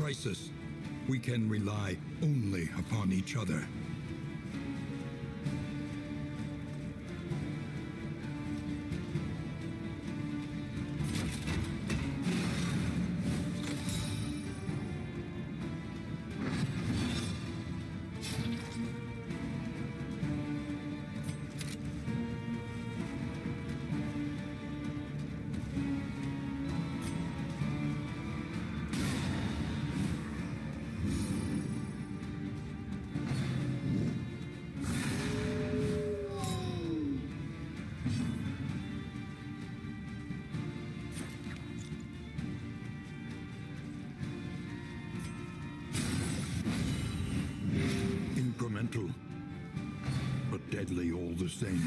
crisis, we can rely only upon each other. Incremental, but deadly all the same.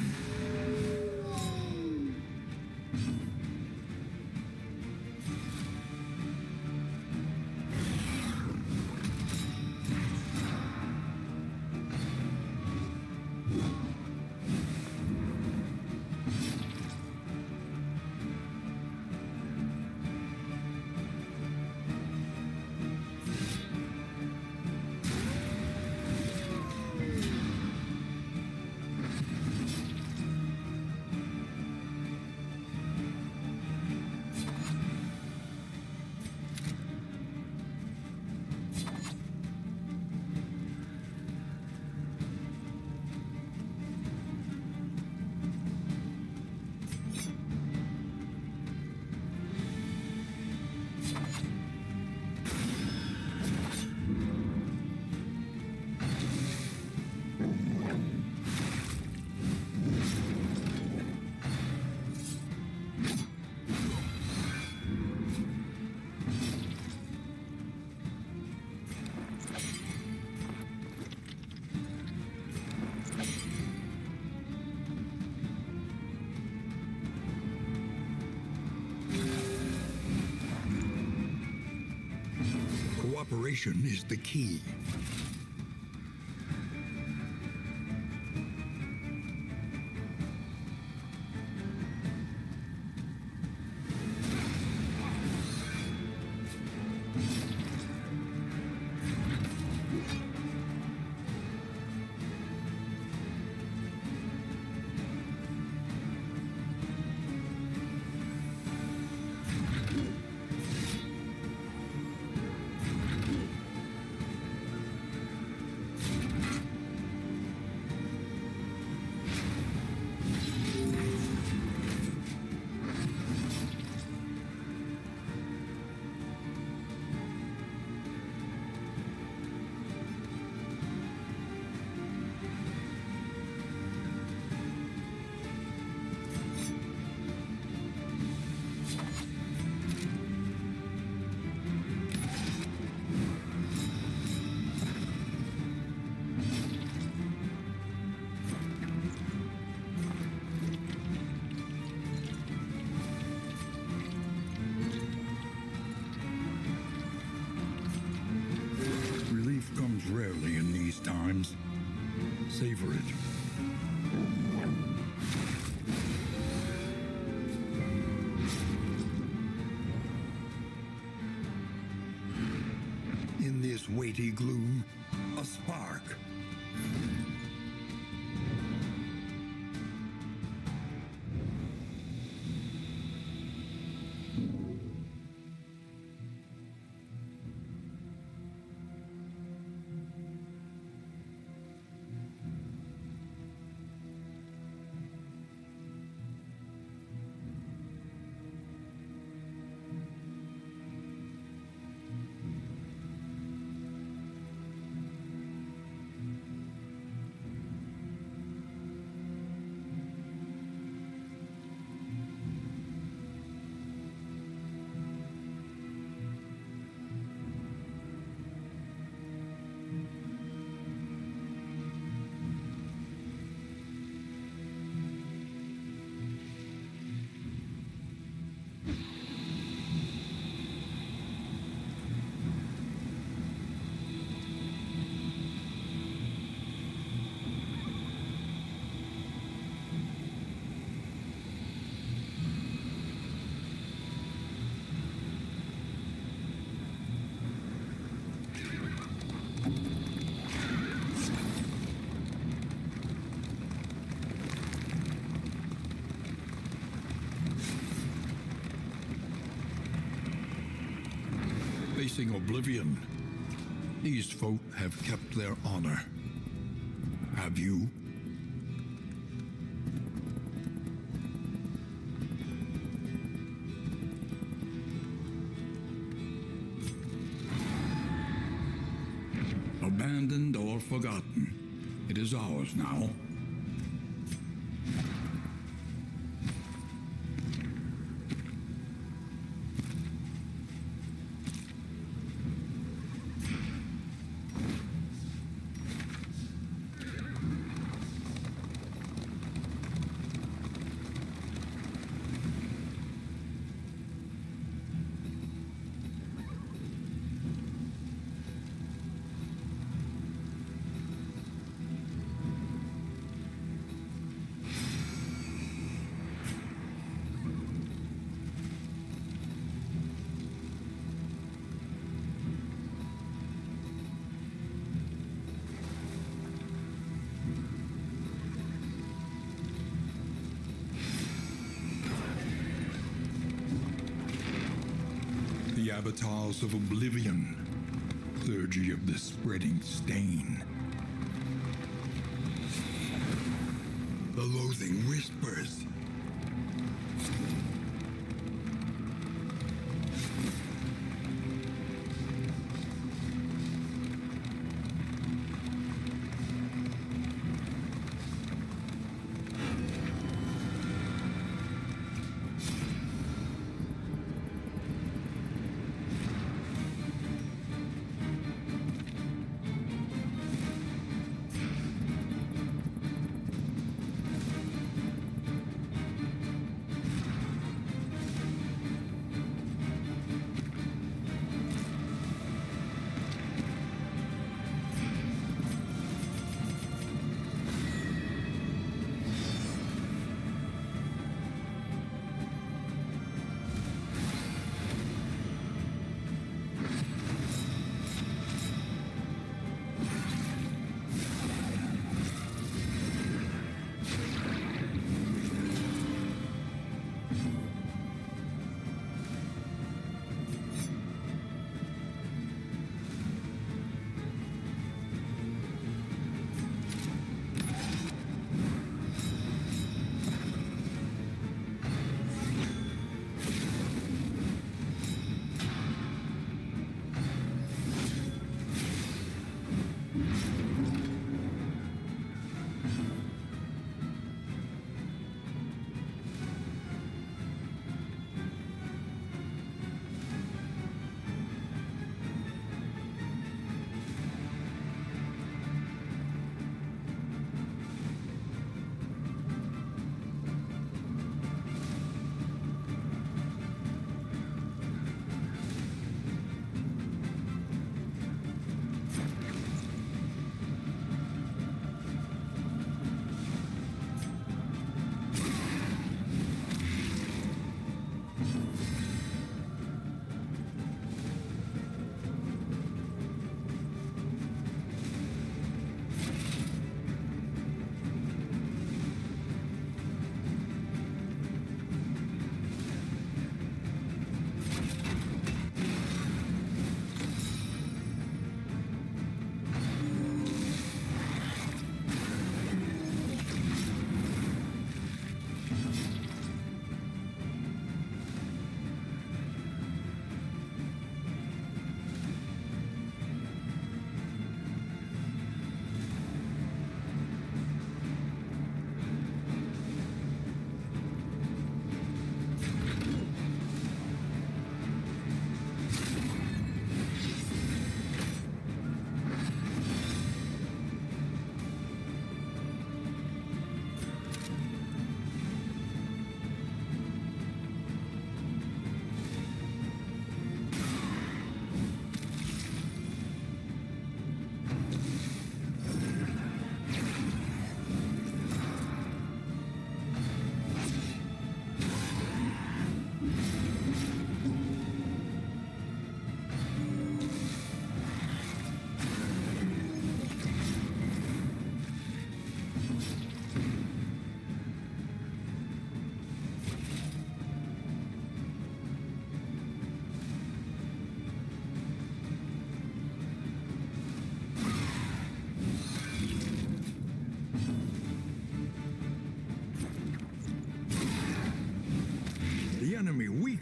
Cooperation is the key. Relief comes rarely in these times. Savor it. In this weighty gloom, a spark. facing oblivion. These folk have kept their honor. Have you? Abandoned or forgotten, it is ours now. The avatars of oblivion, clergy of the spreading stain. The loathing whispers.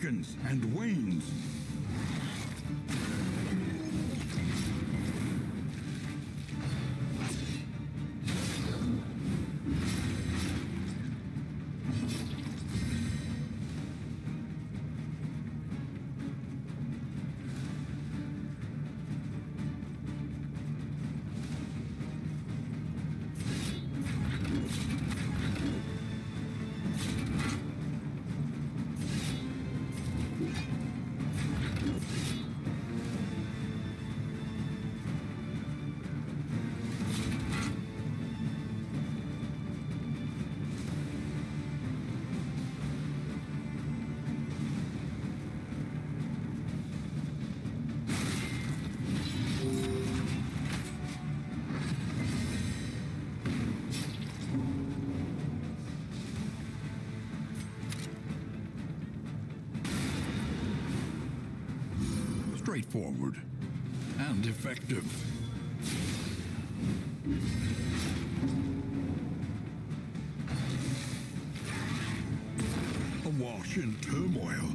darkens and wanes. Straightforward and effective. Awash in turmoil.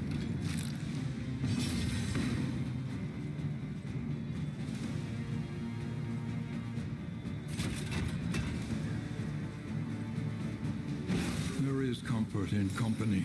There is comfort in company.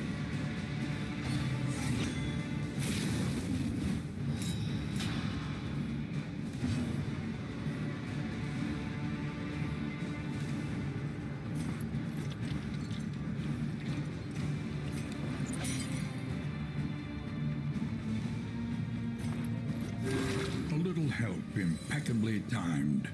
Help impeccably timed.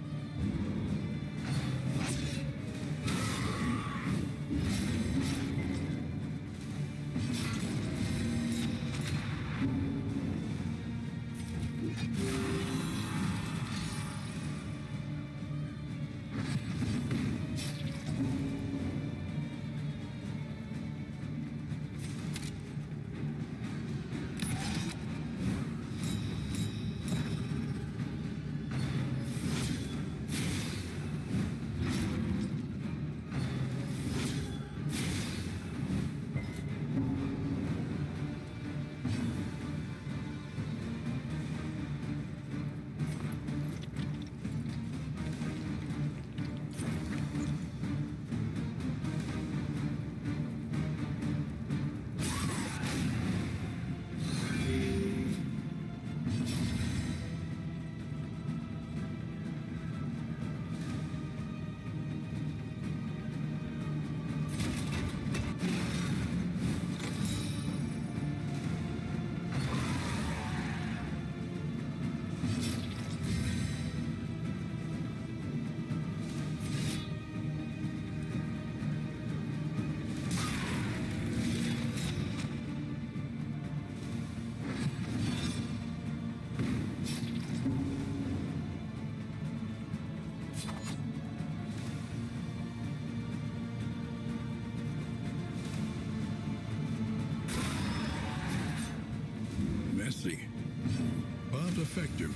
Messy, but effective.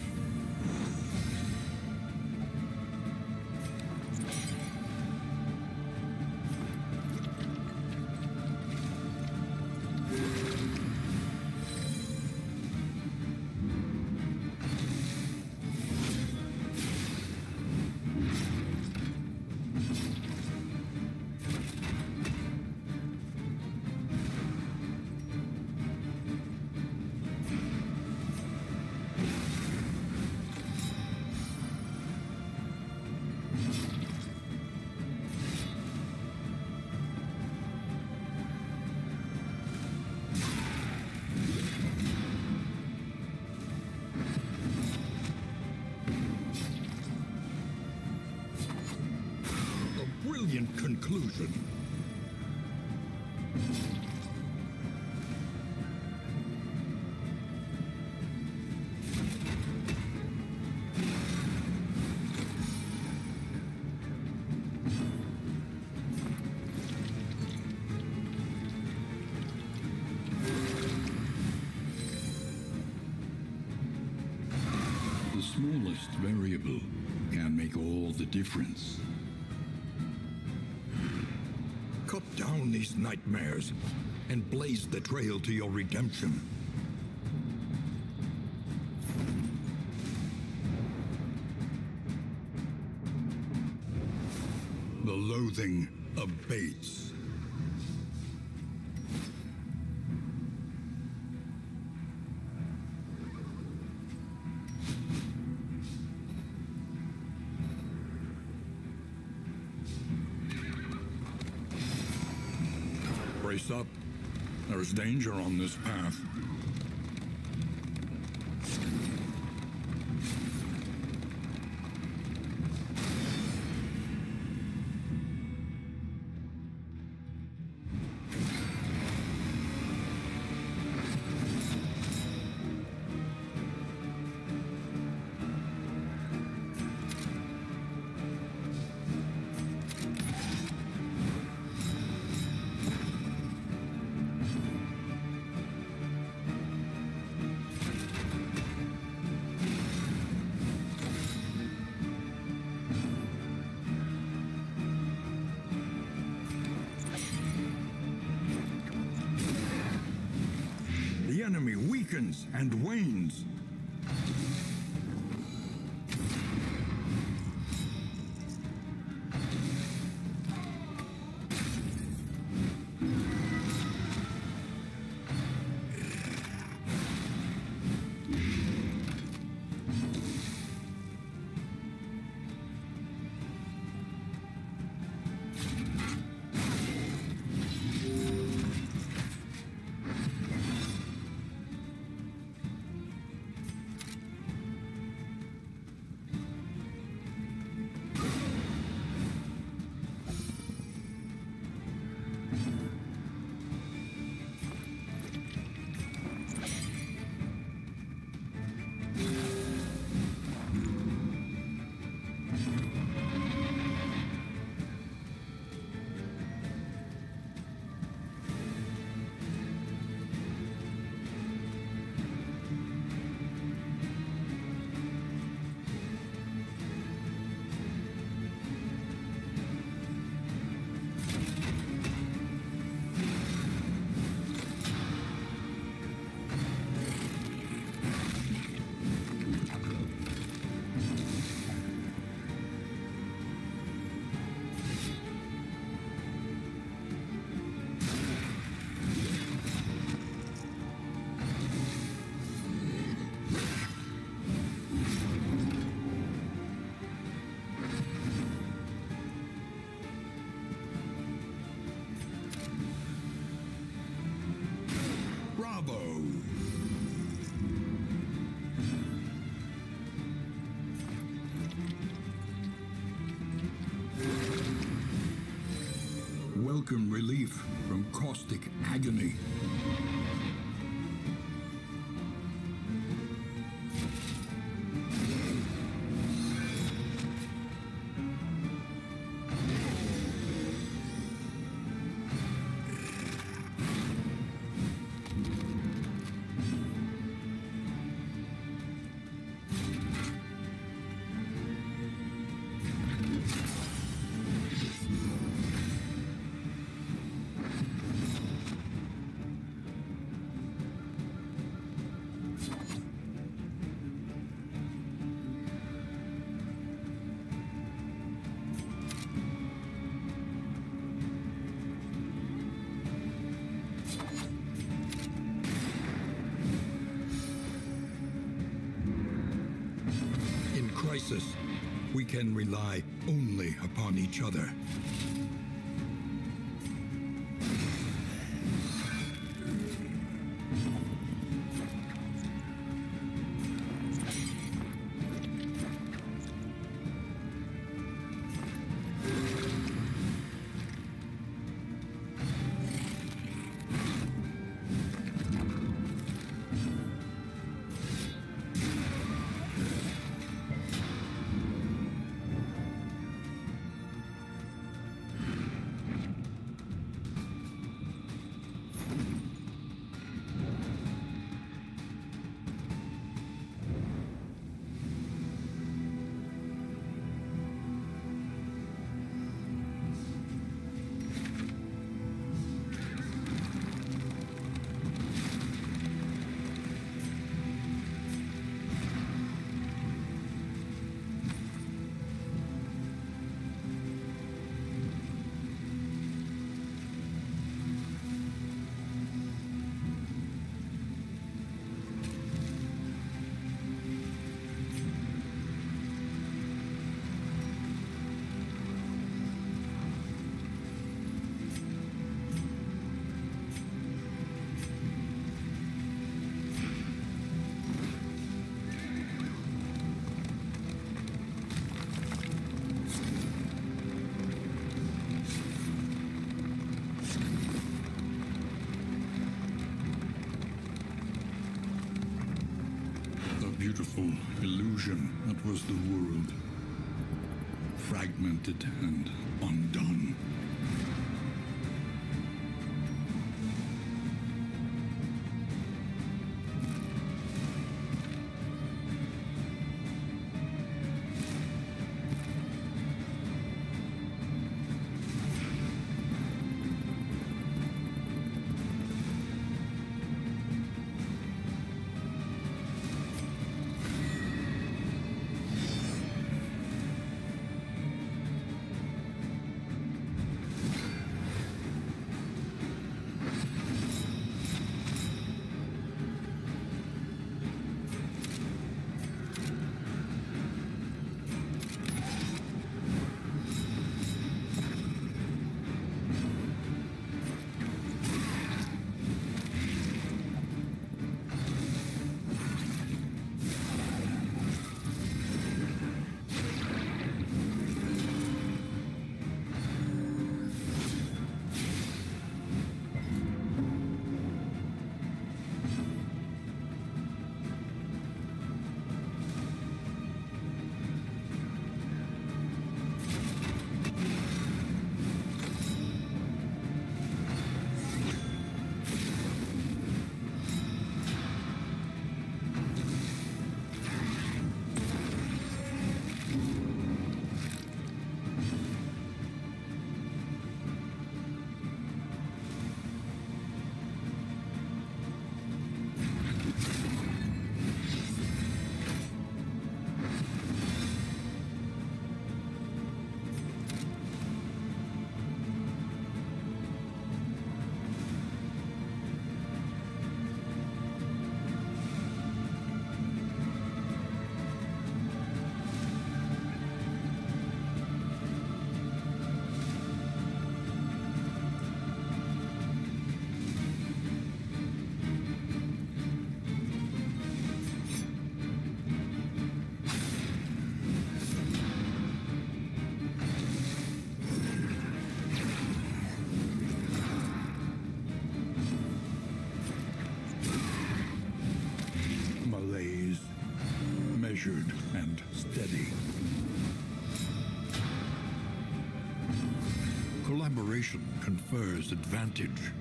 Brilliant conclusion. The smallest variable can make all the difference. Cut down these nightmares. and blaze the trail to your redemption. The loathing abates. Brace up. There's danger on this path. The enemy weakens and wanes. Welcome relief from caustic agony. Crisis, we can rely only upon each other. awful illusion that was the world. Fragmented and undone. Measured and steady. Collaboration confers advantage.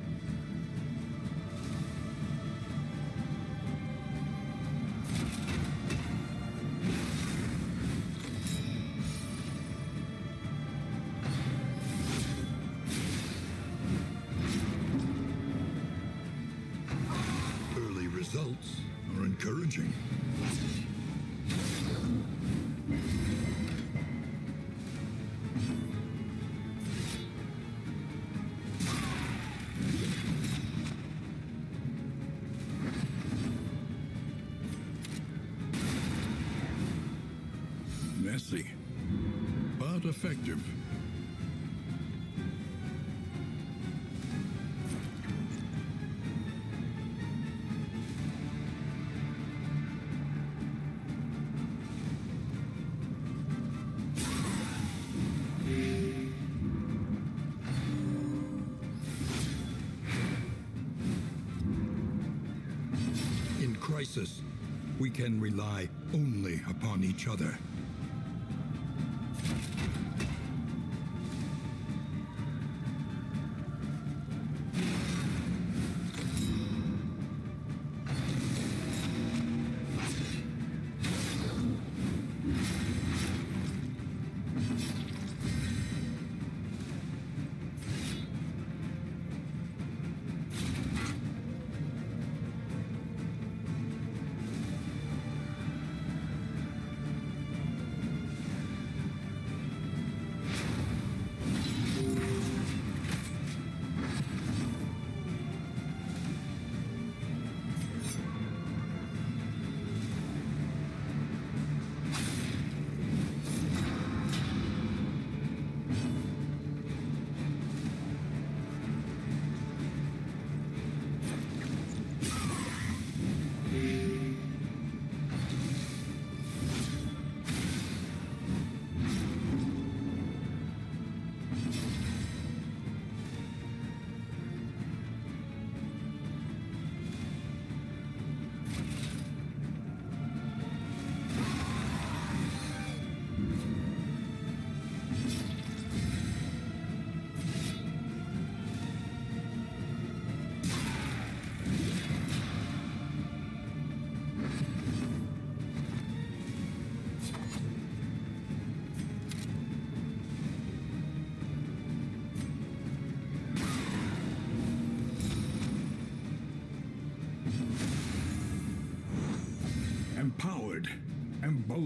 Early results are encouraging. Messy, but effective. In crisis, we can rely only upon each other.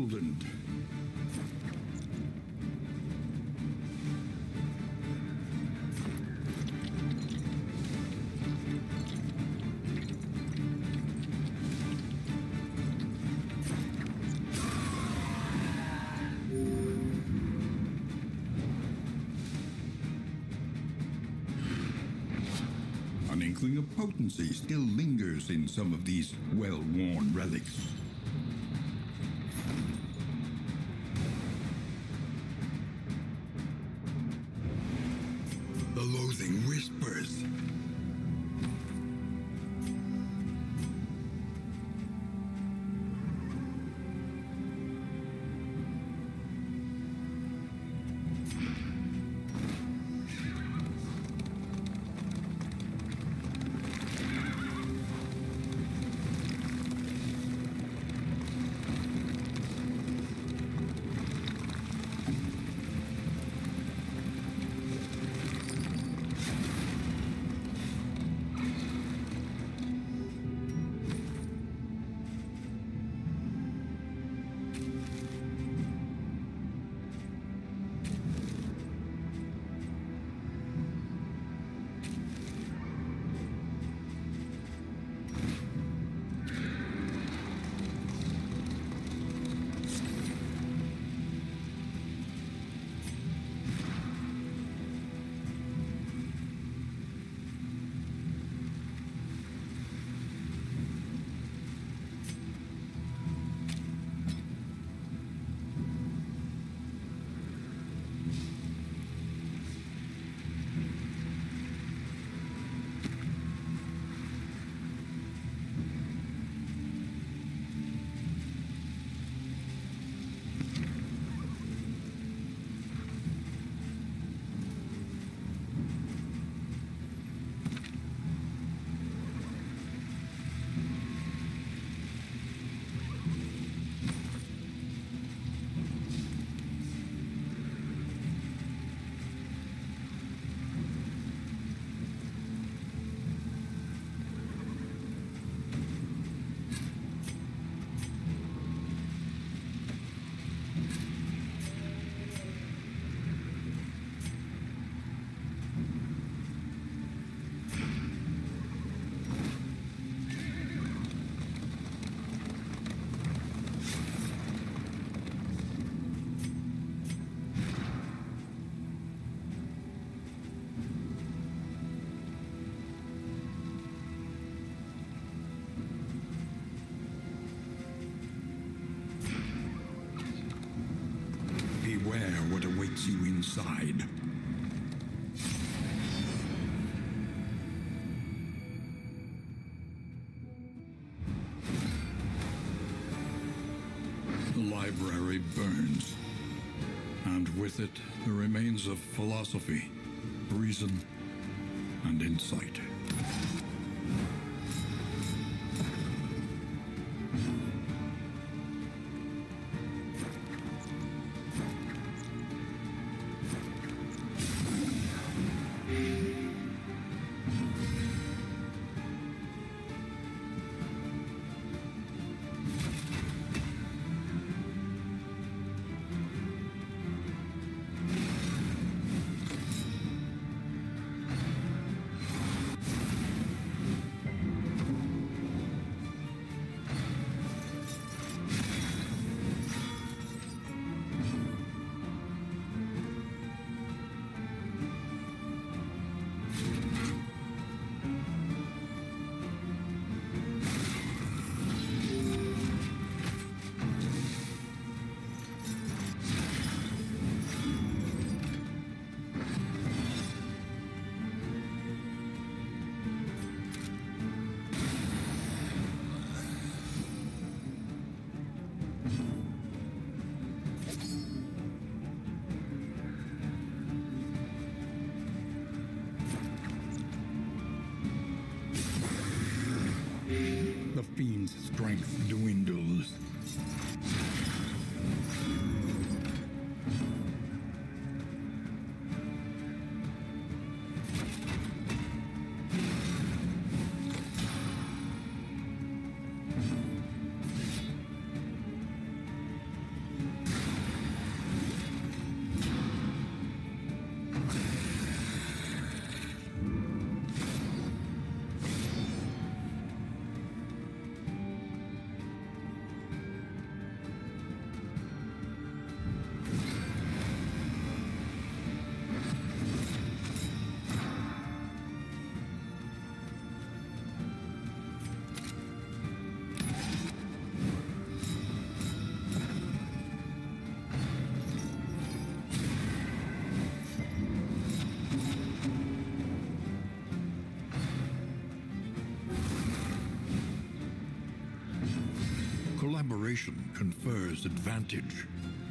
emboldened. An inkling of potency still lingers in some of these well-worn relics. The loathing whispers. Beware what awaits you inside. The library burns, and with it the remains of philosophy, reason, and insight. The fiend's strength dwindles. Collaboration confers advantage.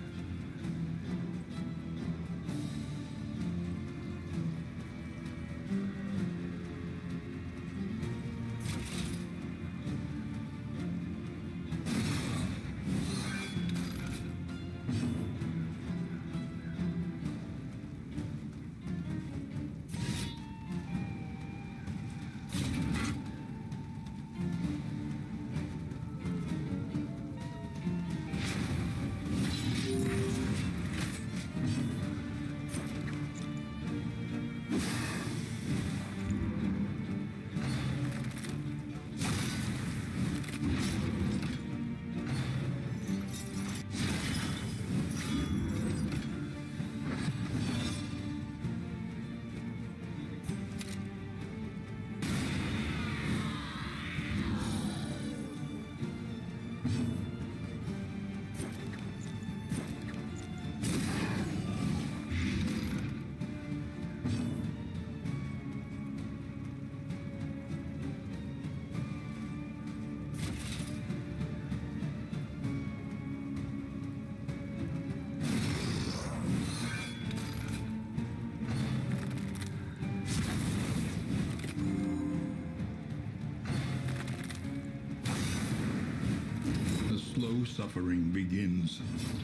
Slow suffering begins.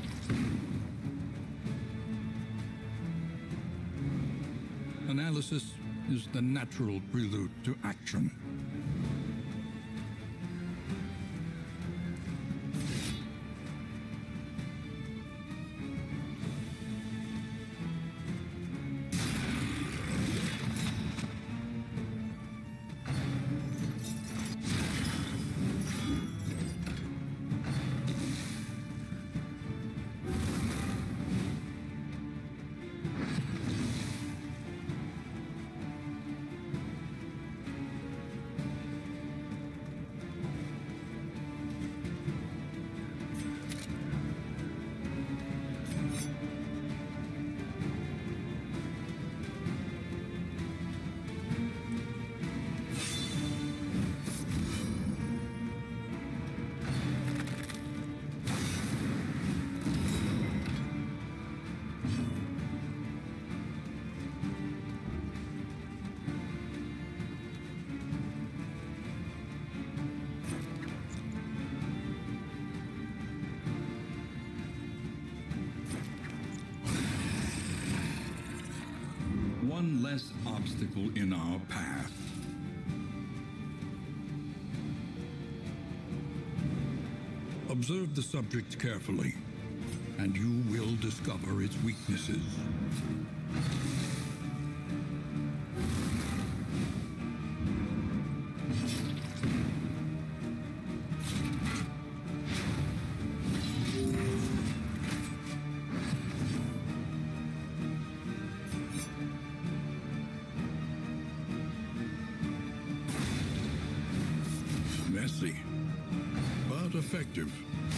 Analysis is the natural prelude to action. One less obstacle in our path. Observe the subject carefully, and you will discover its weaknesses. Messy, but effective.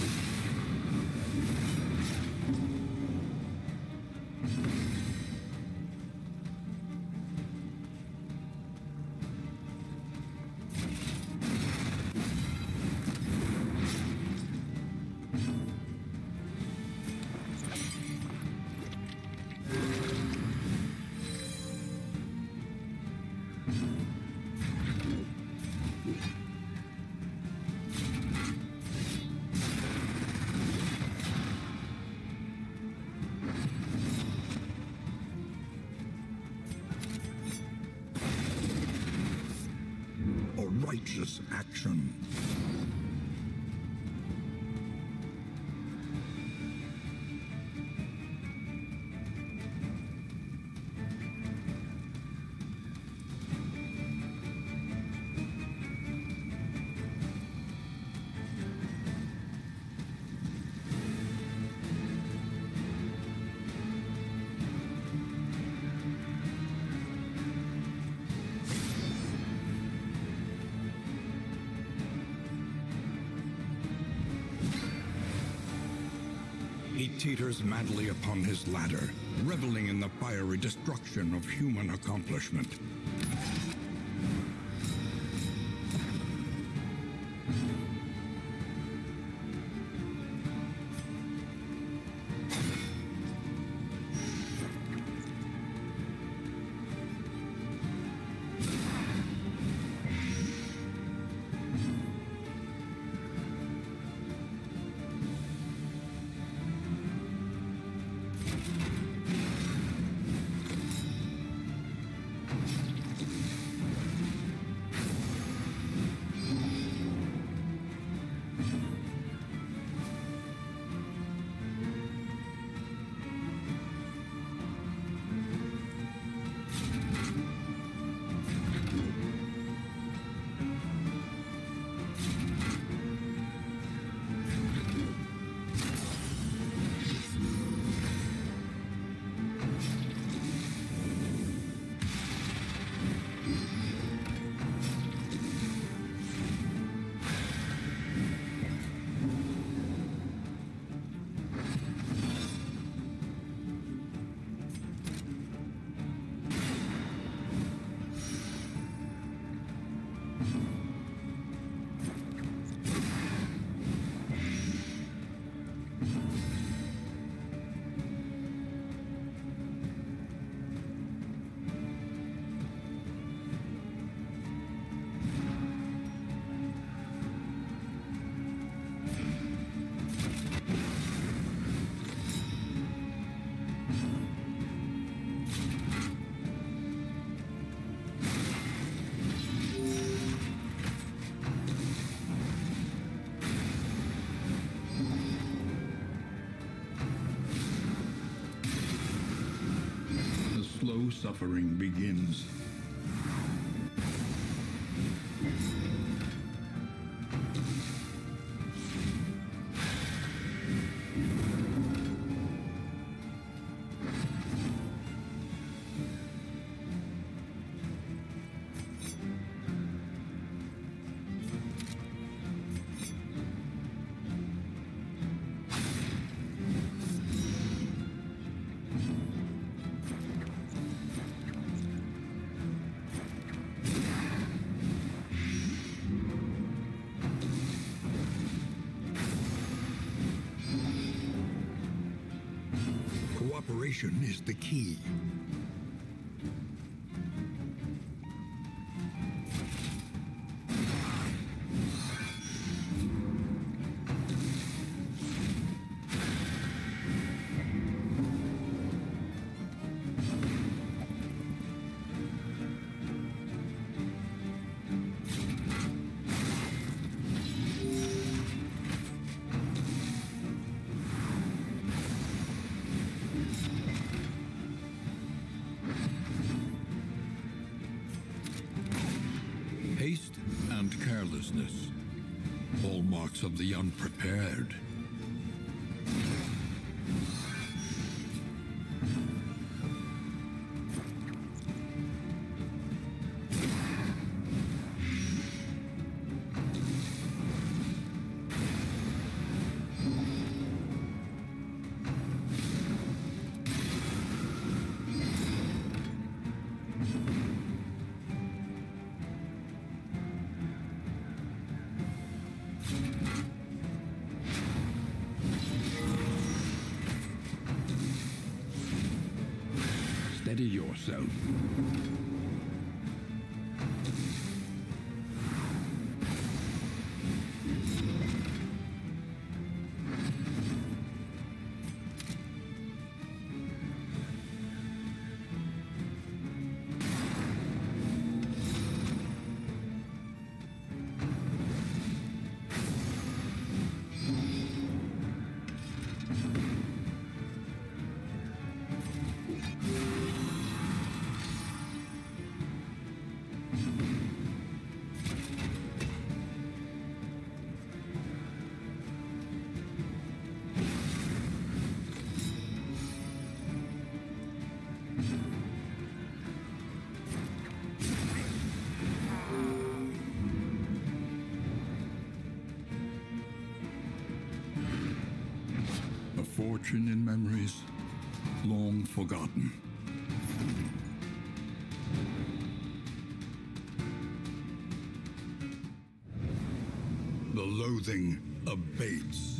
Righteous action. He teeters madly upon his ladder, reveling in the fiery destruction of human accomplishment. slow suffering begins. Cooperation is the key. Haste and carelessness, hallmarks of the unprepared. Steady yourself. A fortune in memories long forgotten. The loathing abates.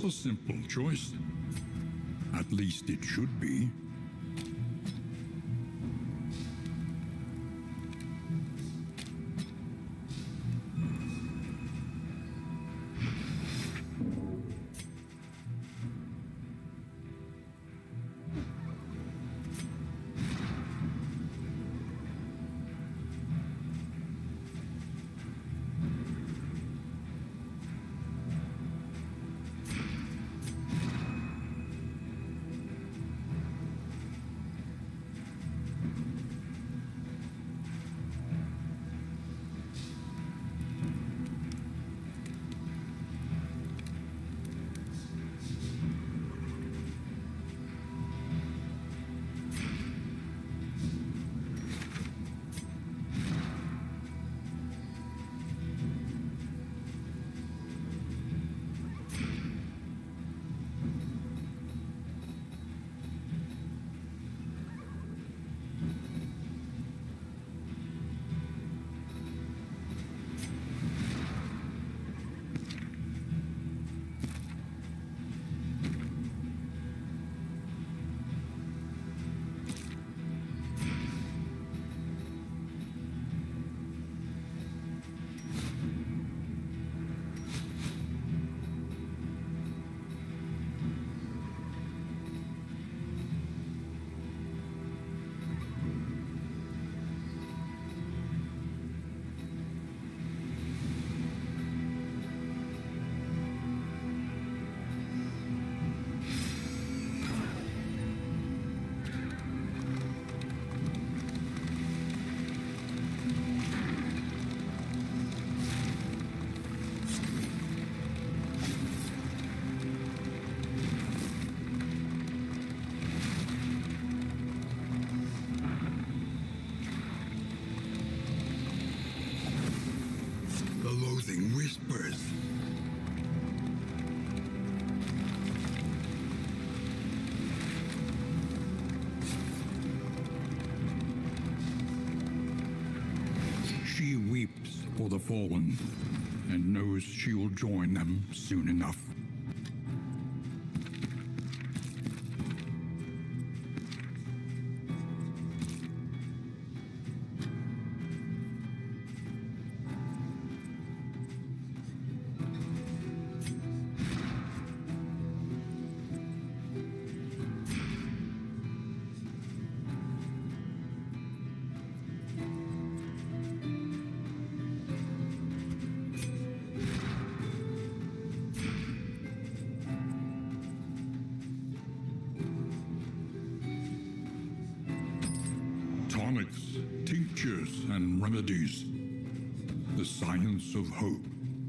a simple choice. At least it should be. Whispers. She weeps for the fallen and knows she will join them soon enough. Tonics, tinctures, and remedies. The science of hope.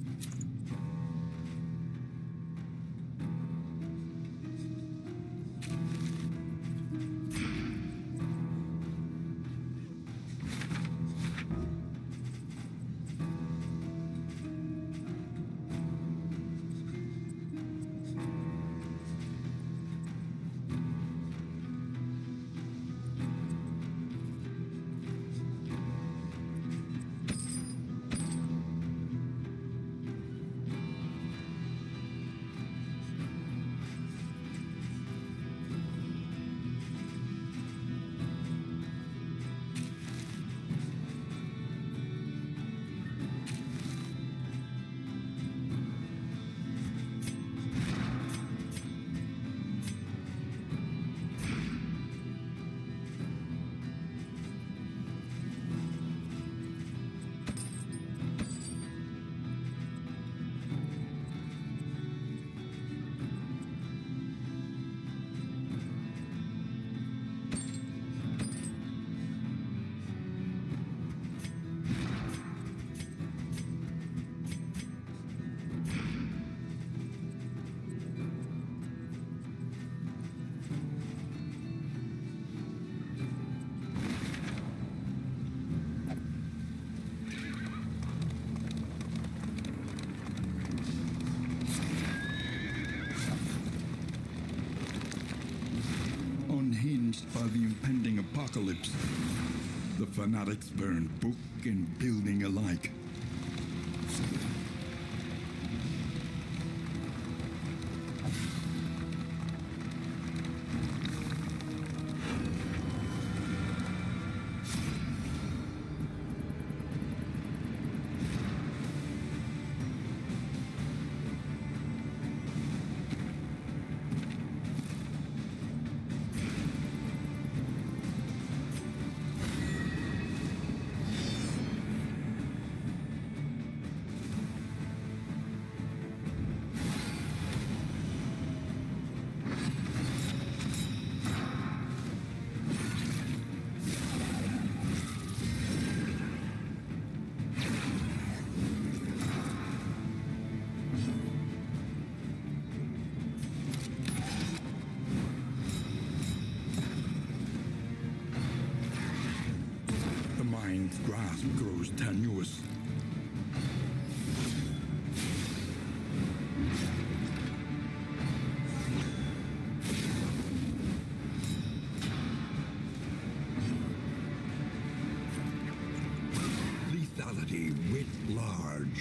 Unhinged by the impending apocalypse, the fanatics burn book and building alike. Strength's grasp grows tenuous. Lethality writ large.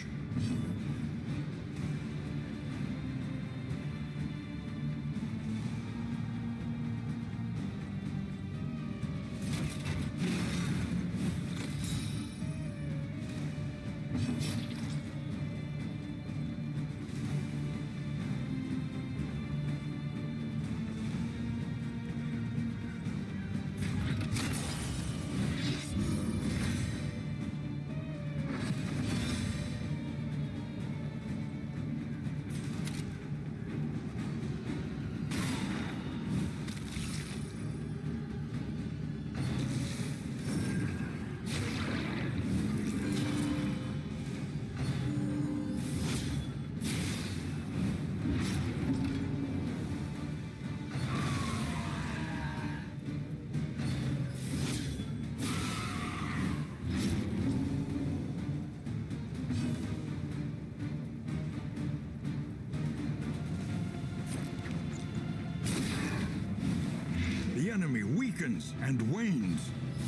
The enemy weakens and wanes.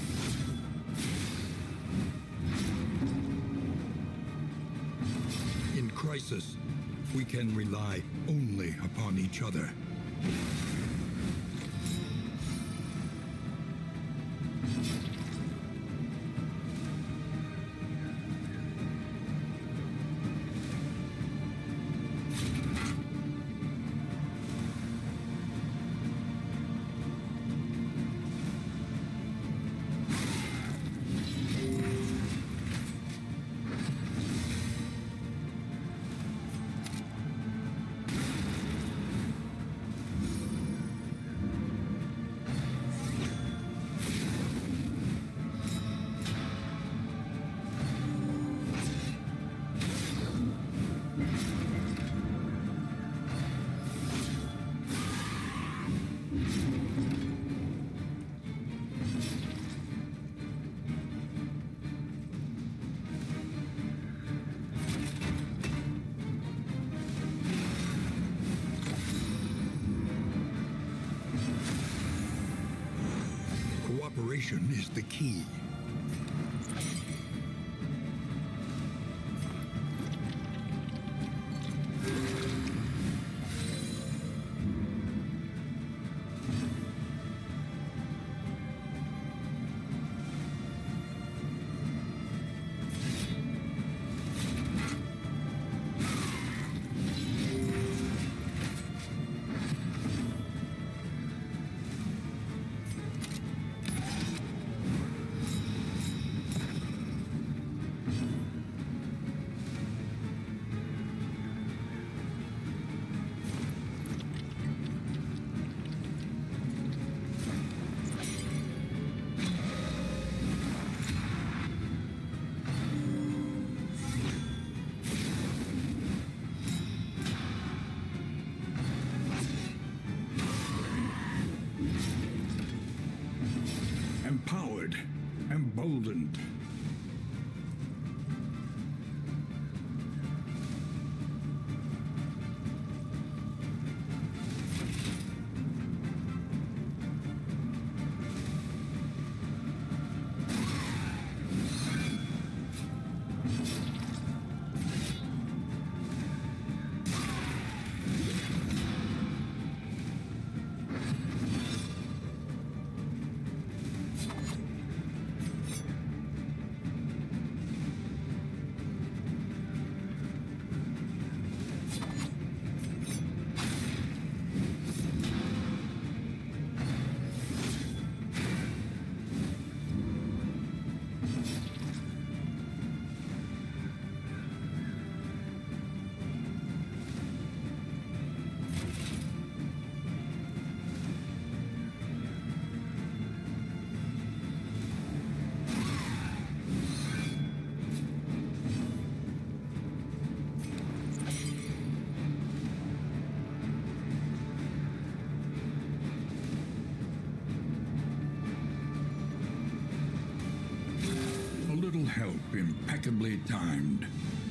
In crisis, we can rely only upon each other. Cooperation is the key. Empowered, emboldened. help impeccably timed.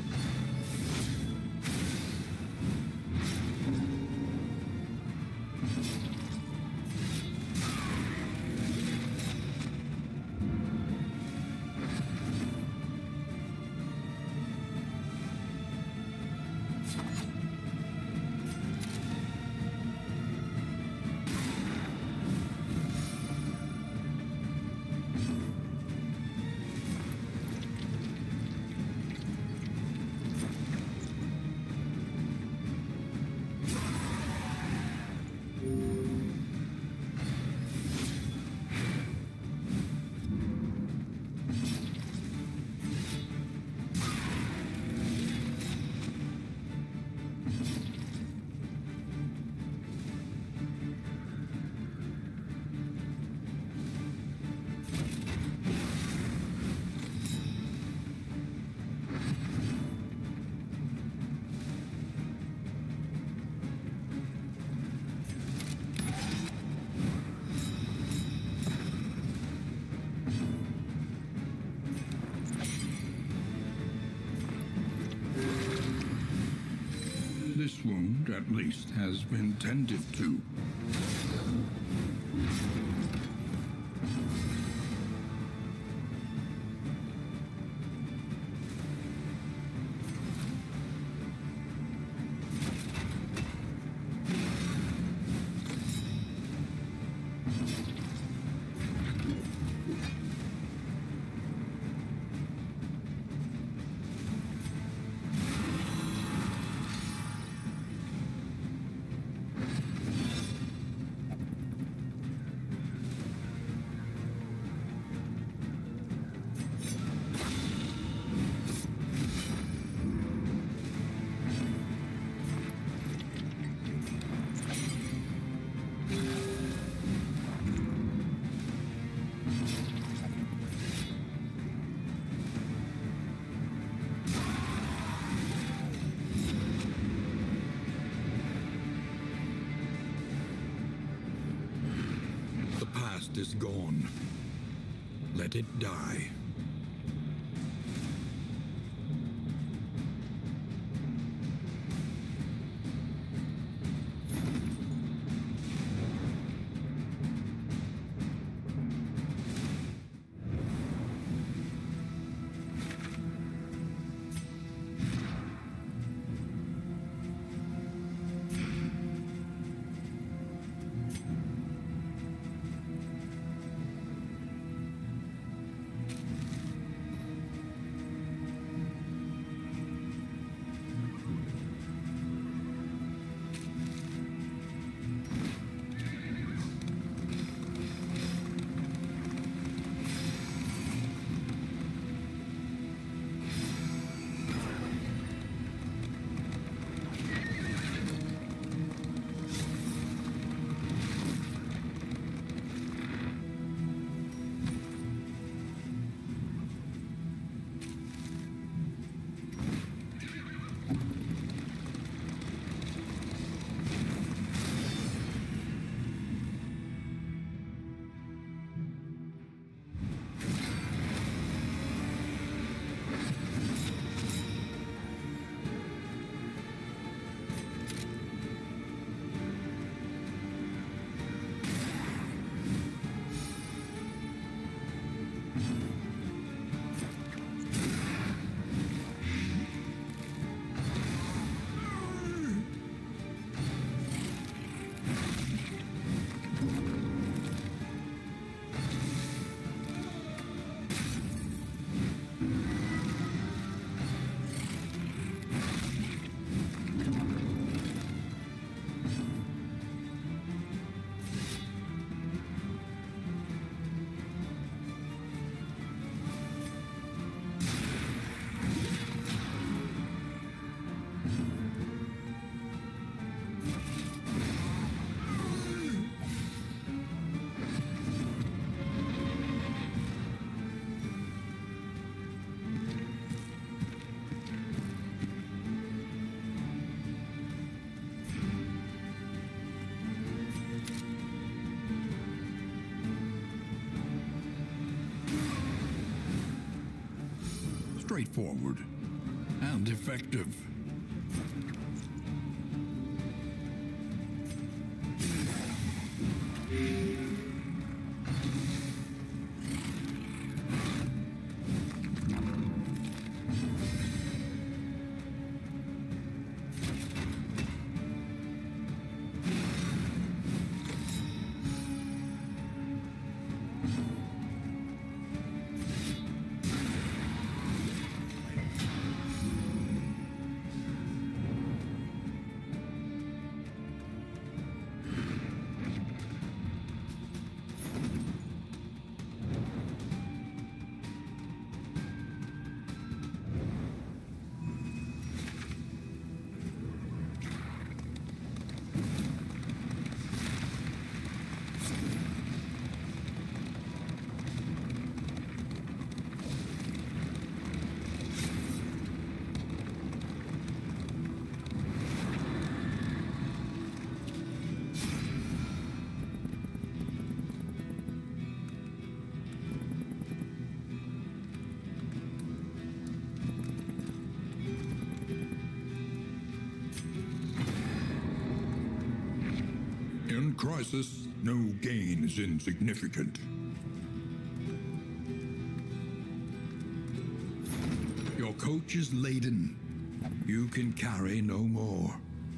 This wound, at least, has been tended to. The past is gone. Let it die. straightforward and effective. In crisis, no gain is insignificant. Your coach is laden. You can carry no more.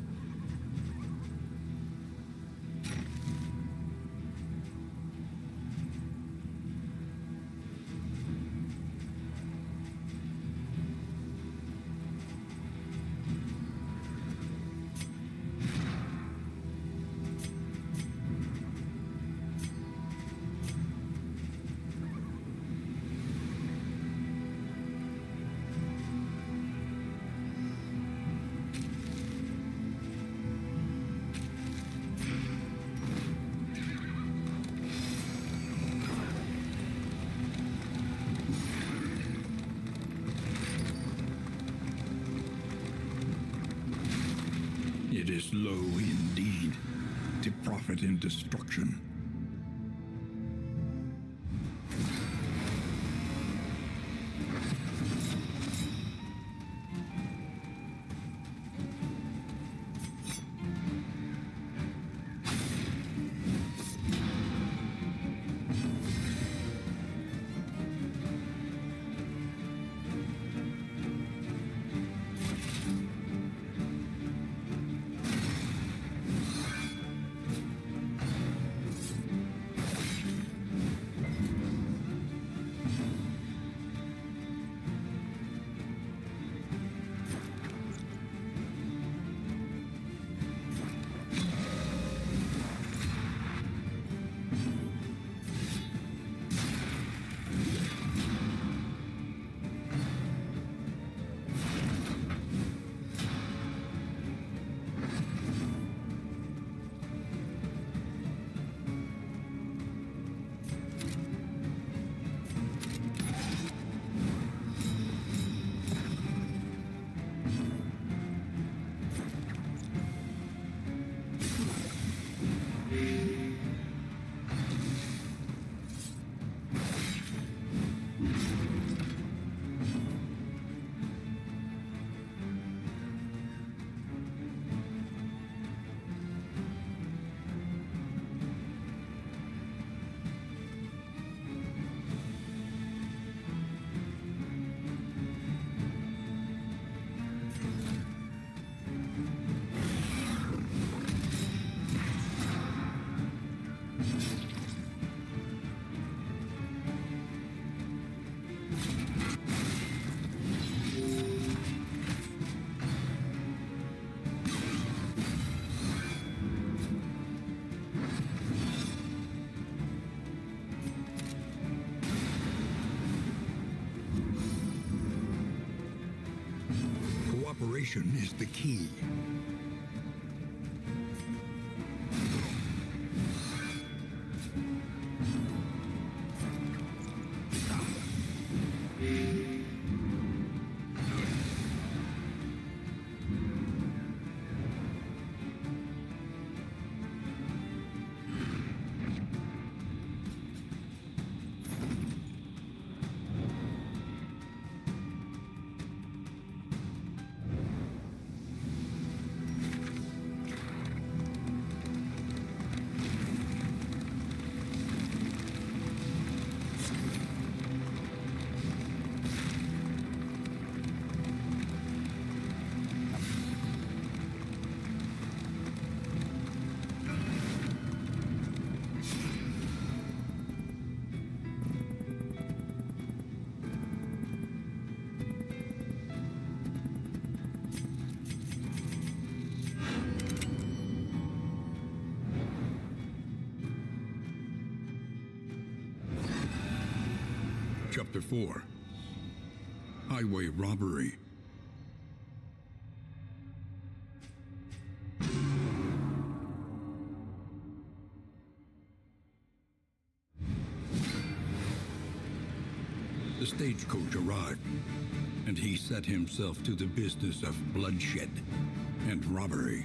It is low indeed to profit in destruction. Cooperation is the key. Chapter 4. Highway Robbery. The stagecoach arrived, and he set himself to the business of bloodshed and robbery.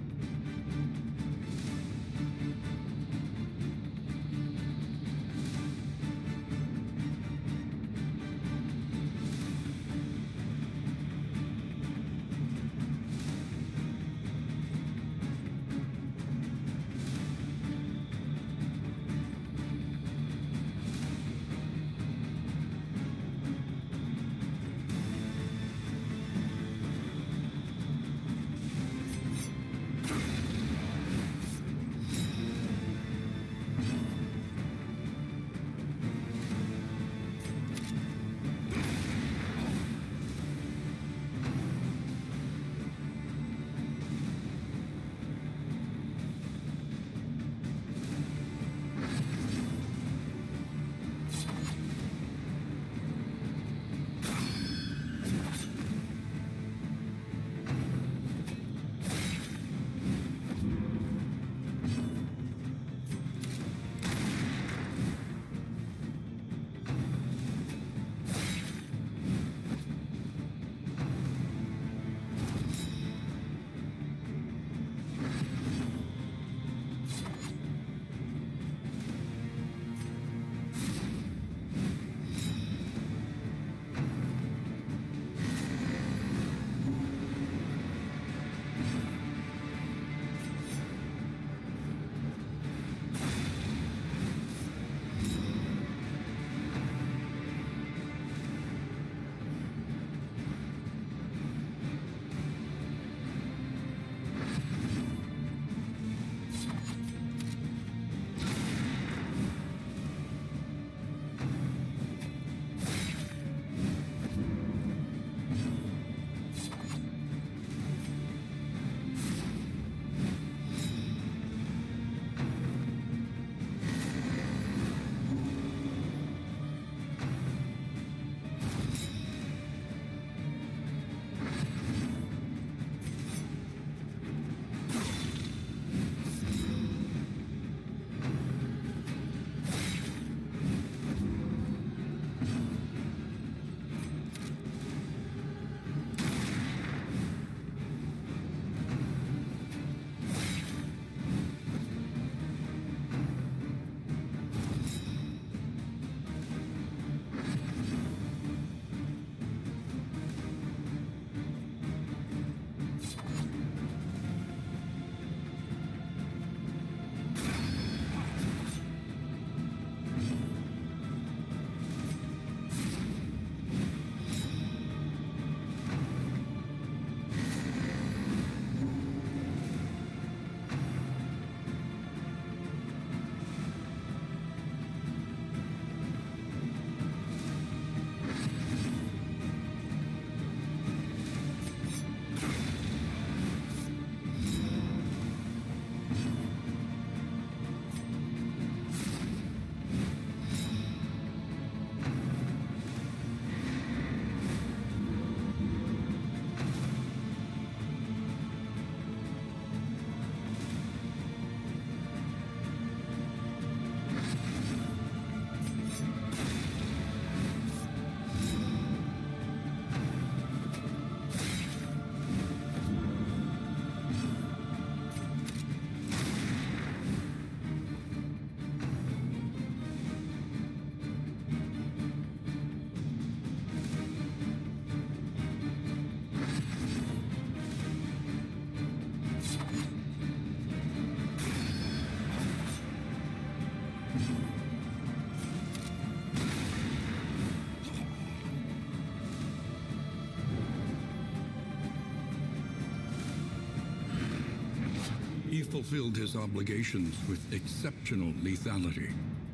He fulfilled his obligations with exceptional lethality.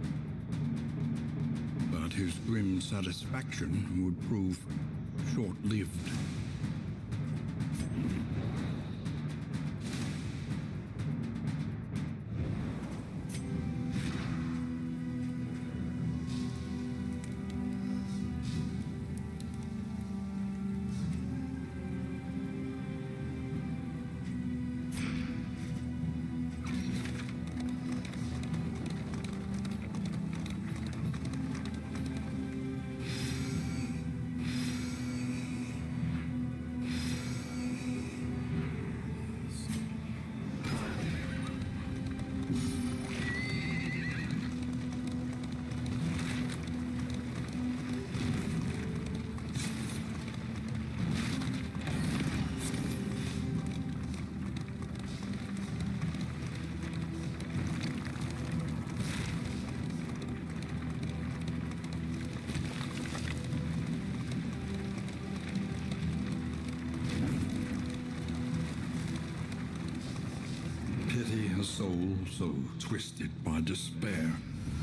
But his grim satisfaction would prove short-lived. also twisted by despair.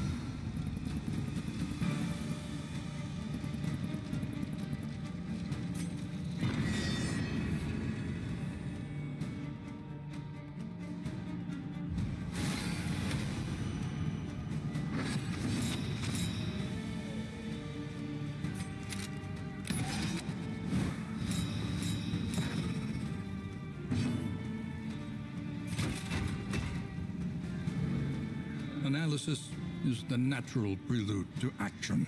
Analysis is the natural prelude to action.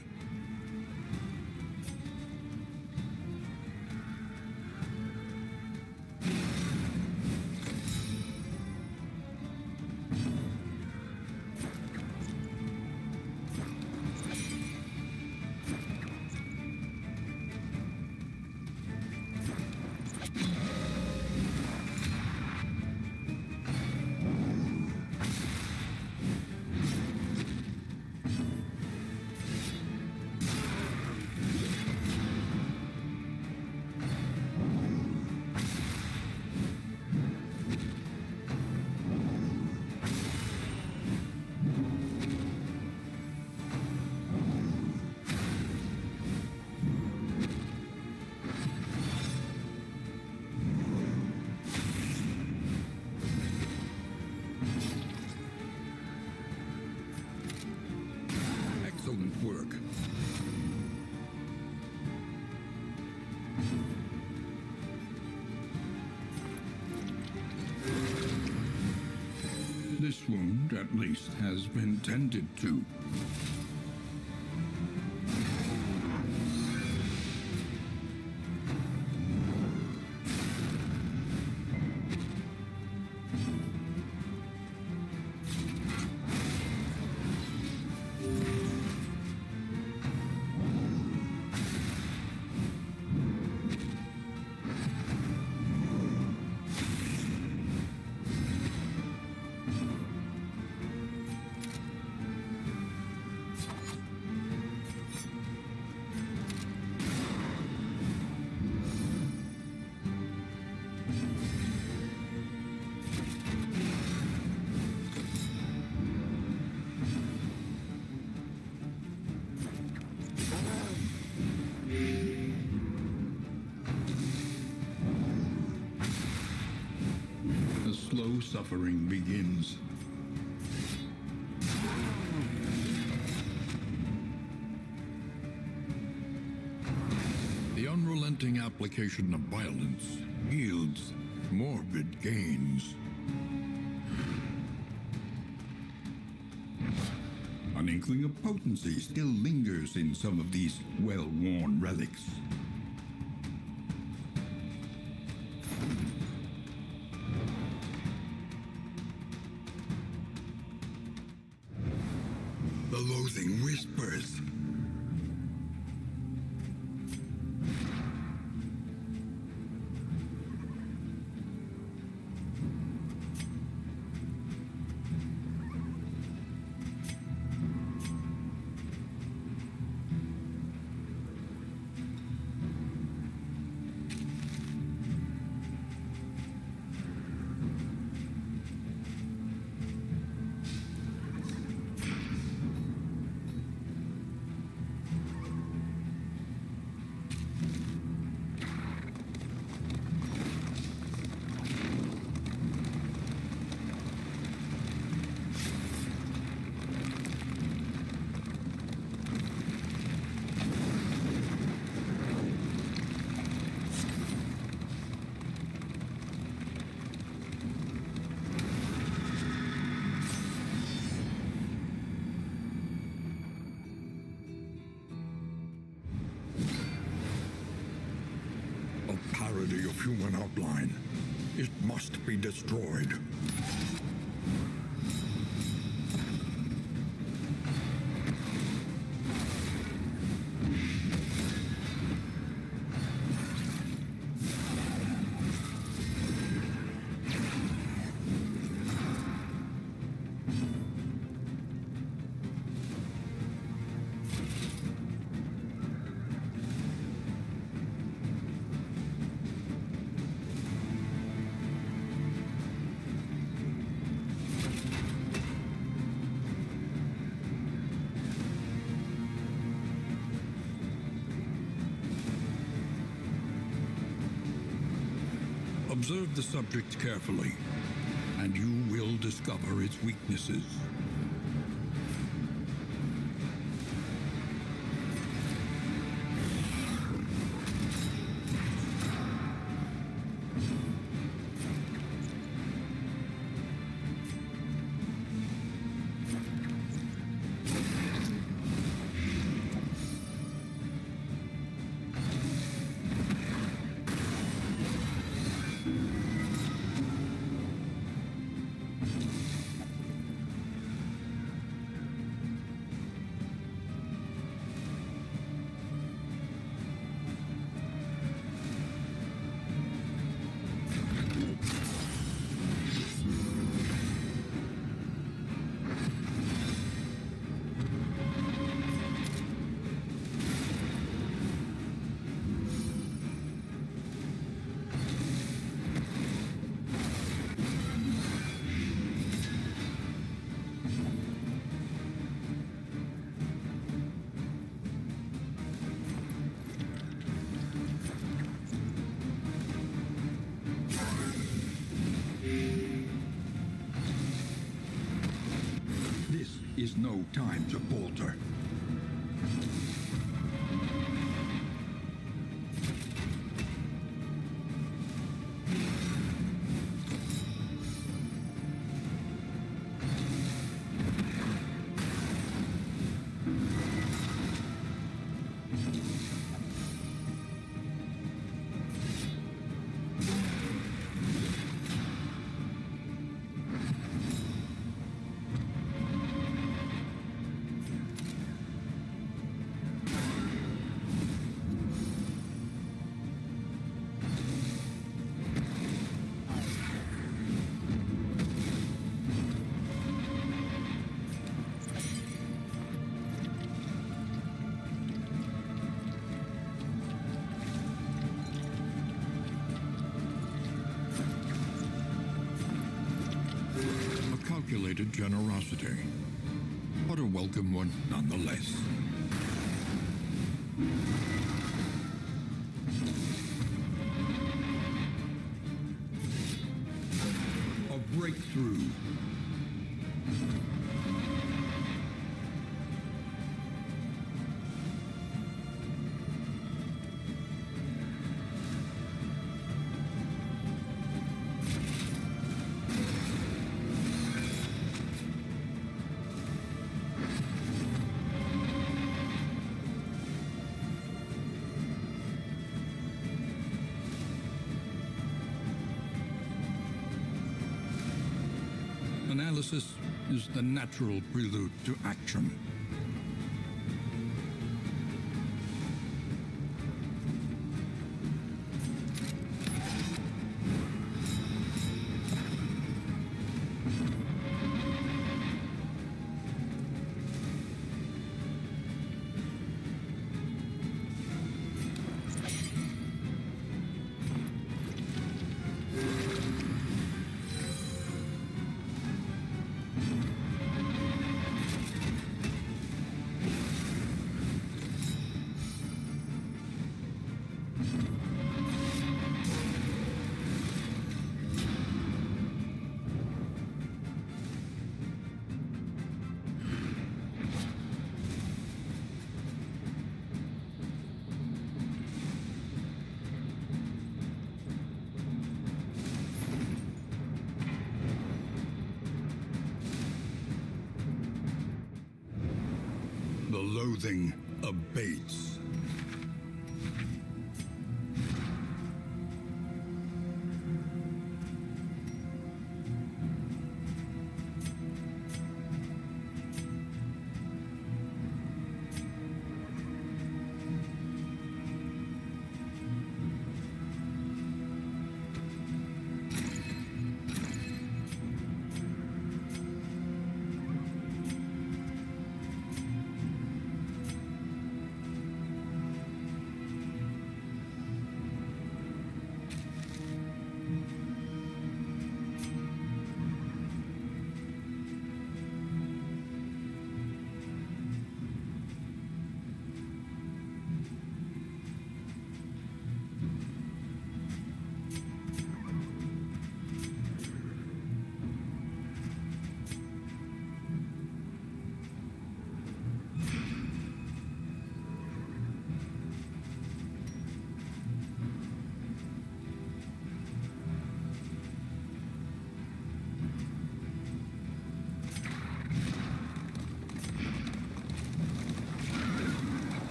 Excellent work. This wound, at least, has been tended to. The slow suffering begins. The unrelenting application of violence yields morbid gains. An inkling of potency still lingers in some of these well-worn relics. The loathing whispers. Parody of human outline. It must be destroyed. Observe the subject carefully, and you will discover its weaknesses. Is no time to falter. Calculated generosity, but a welcome one nonetheless. A breakthrough. Analysis is the natural prelude to action. The loathing abates.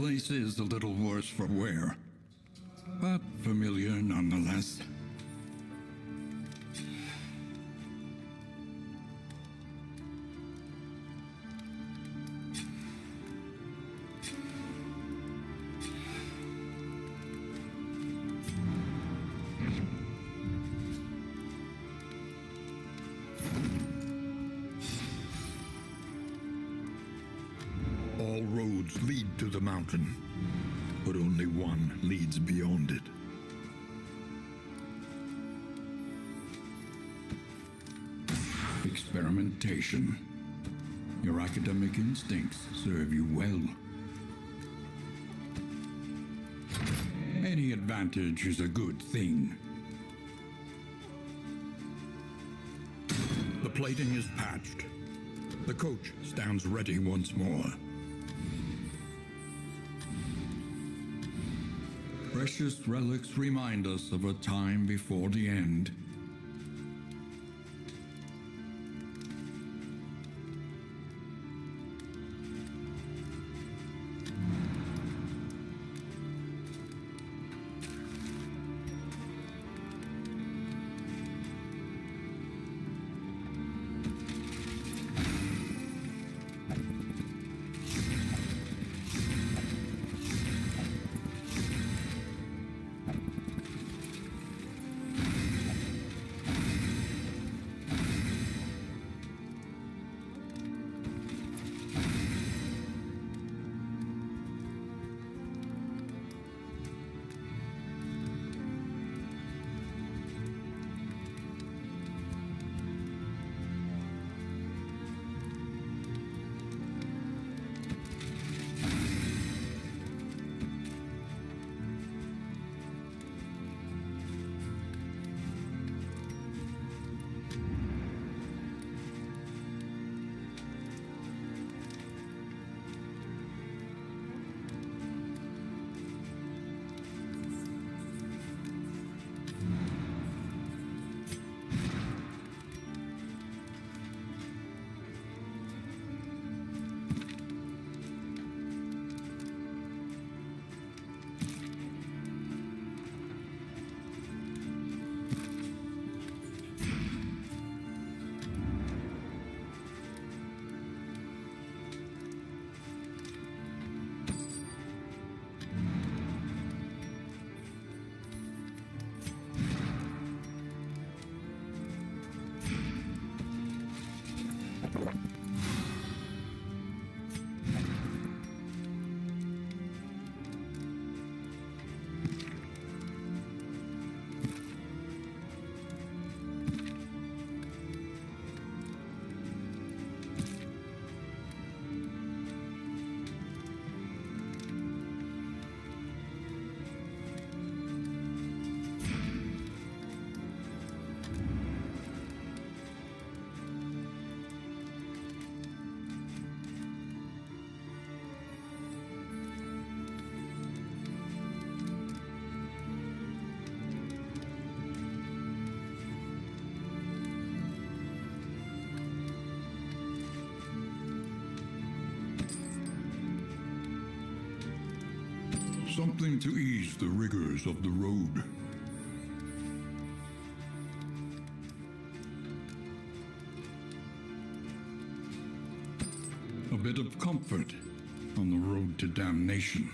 place is a little worse for wear, but familiar nonetheless. All roads lead to the mountain, but only one leads beyond it. Experimentation. Your academic instincts serve you well. Any advantage is a good thing. The plating is patched. The coach stands ready once more. Precious relics remind us of a time before the end. Something to ease the rigors of the road. A bit of comfort on the road to damnation.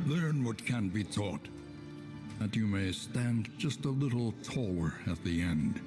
Learn what can be taught, that you may stand just a little taller at the end.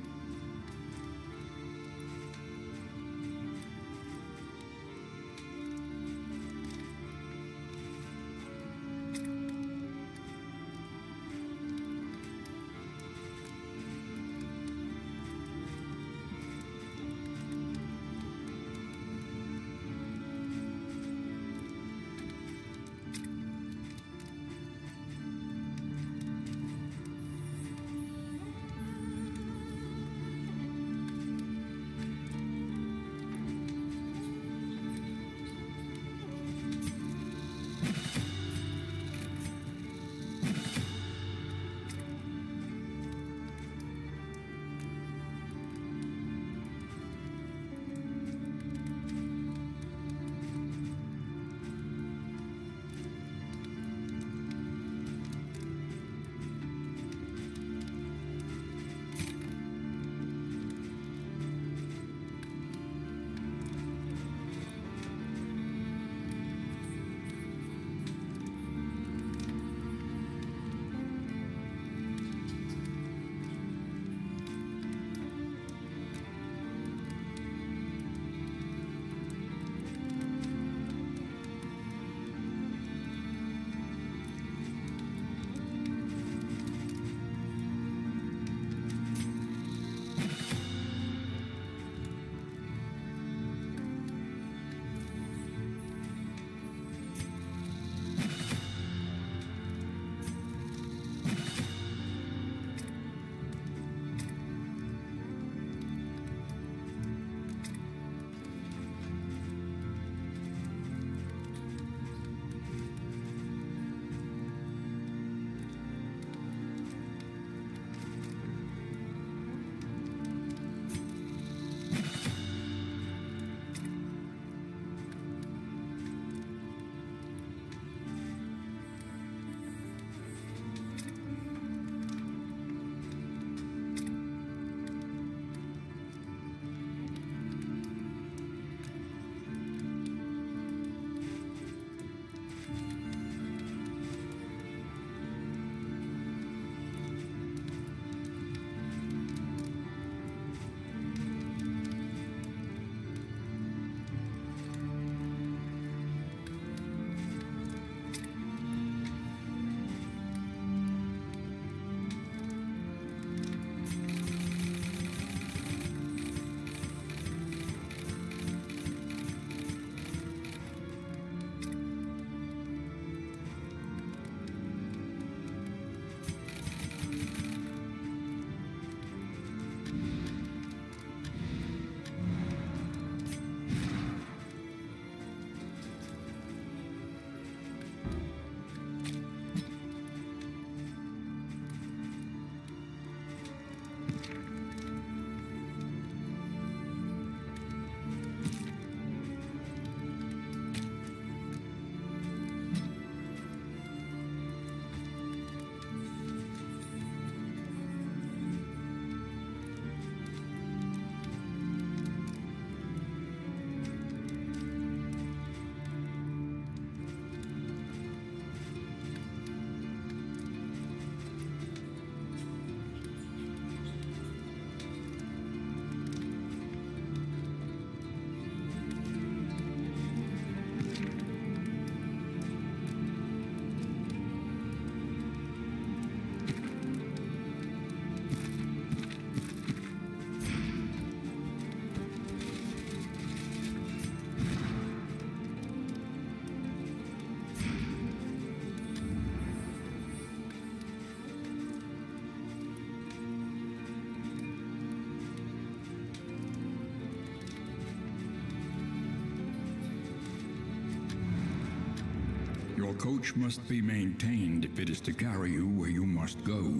Your coach must be maintained if it is to carry you where you must go.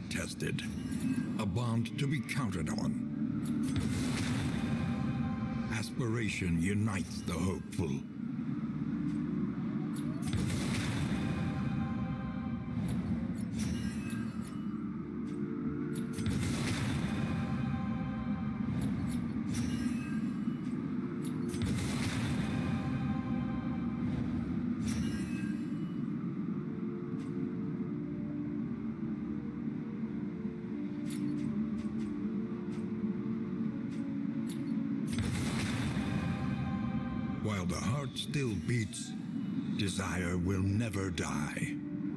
tested. A bond to be counted on. Aspiration unites the hopeful. While the heart still beats, desire will never die.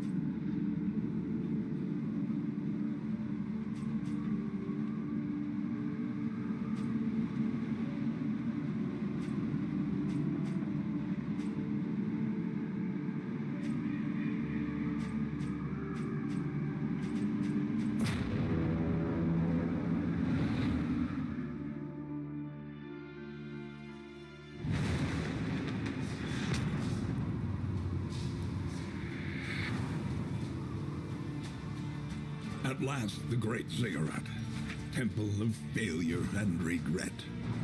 At last, the great ziggurat, temple of failure and regret.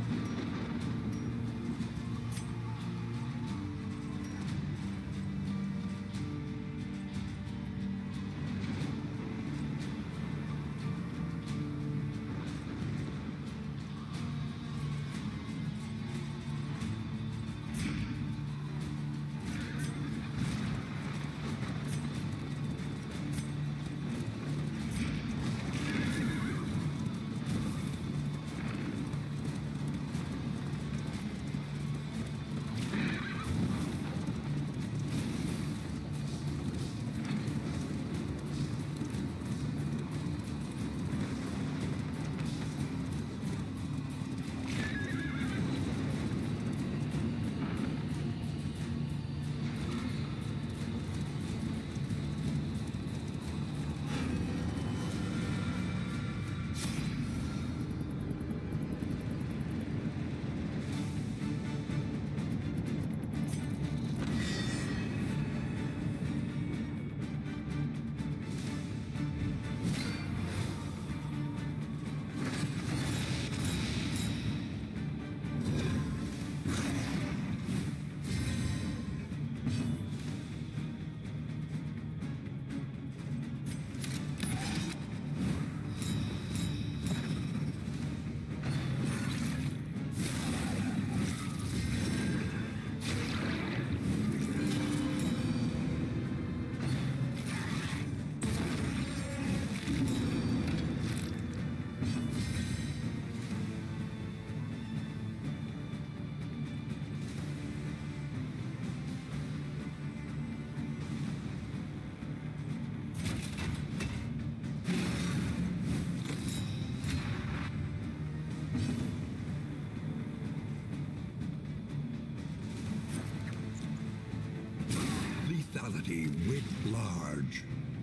Lethality writ large.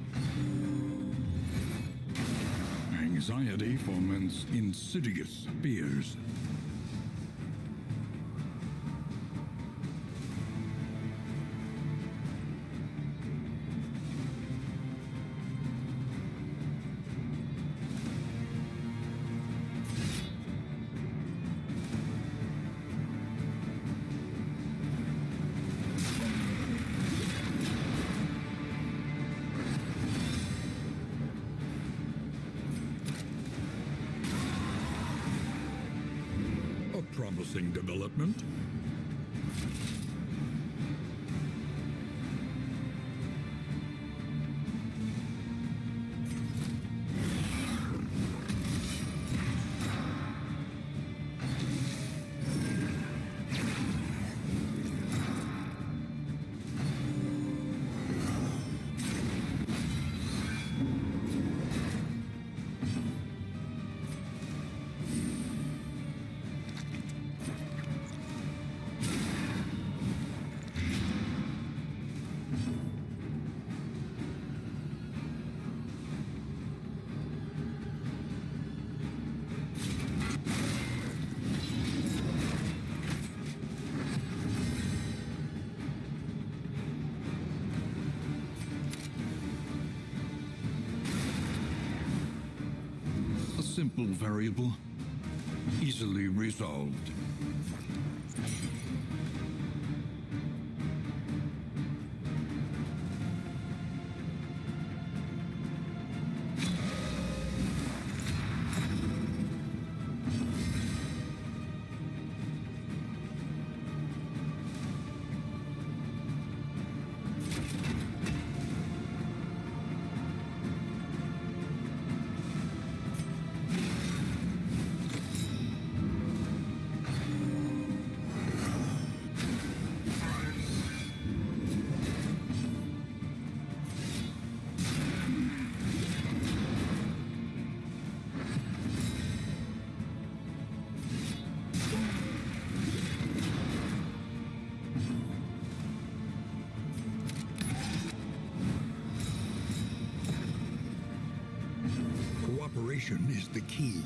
Anxiety foments insidious fears. Promising development. simple variable, easily resolved. Cooperation is the key.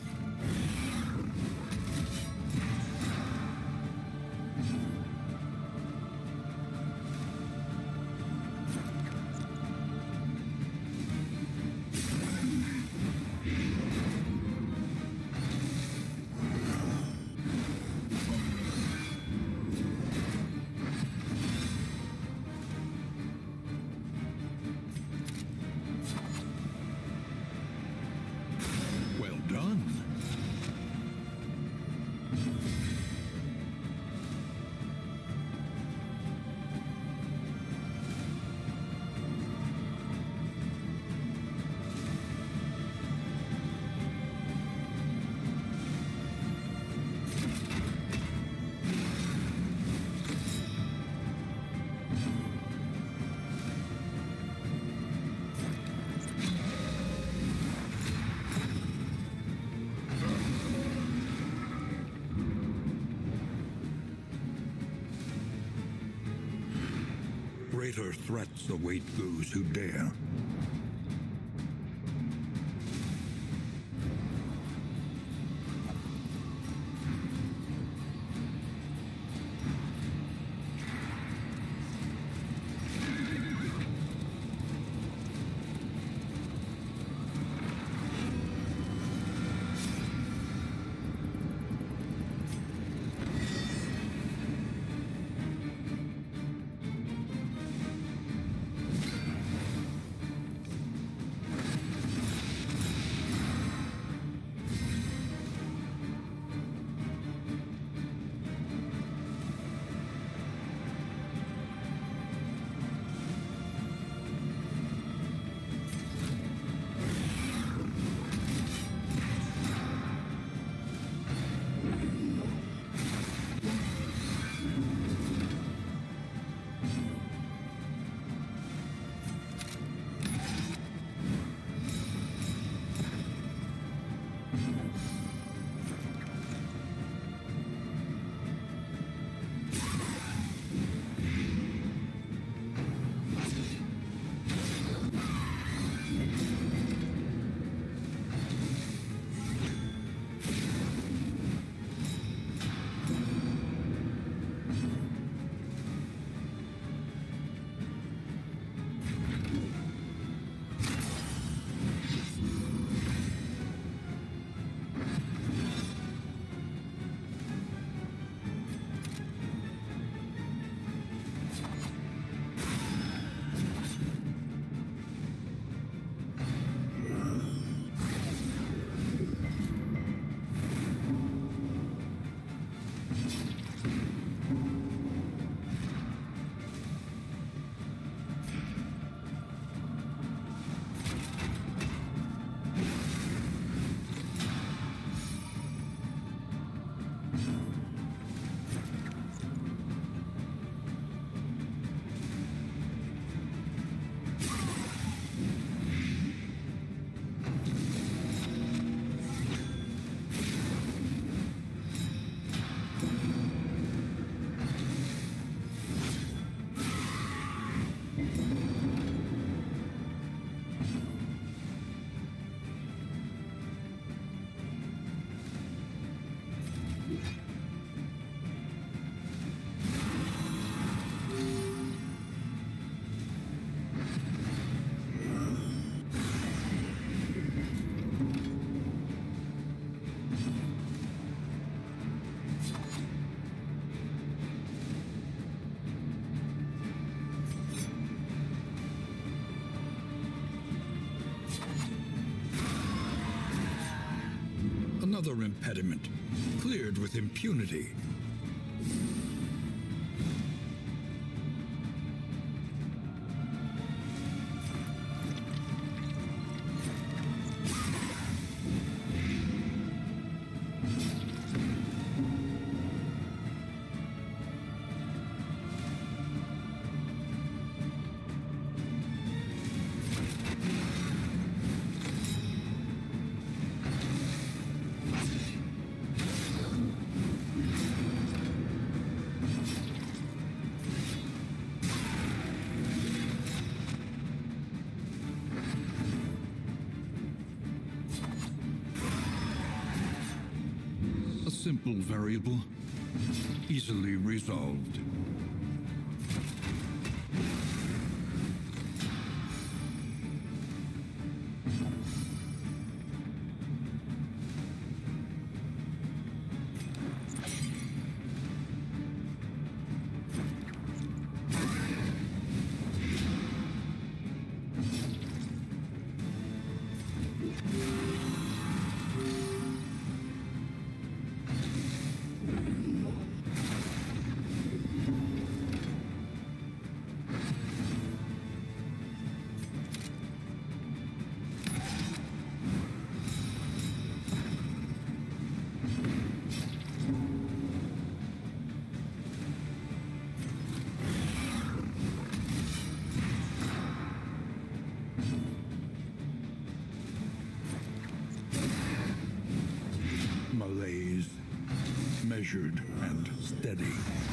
Well done. Greater threats await those who dare. Another impediment, cleared with impunity. A simple variable, easily resolved. Malaise, measured and steady.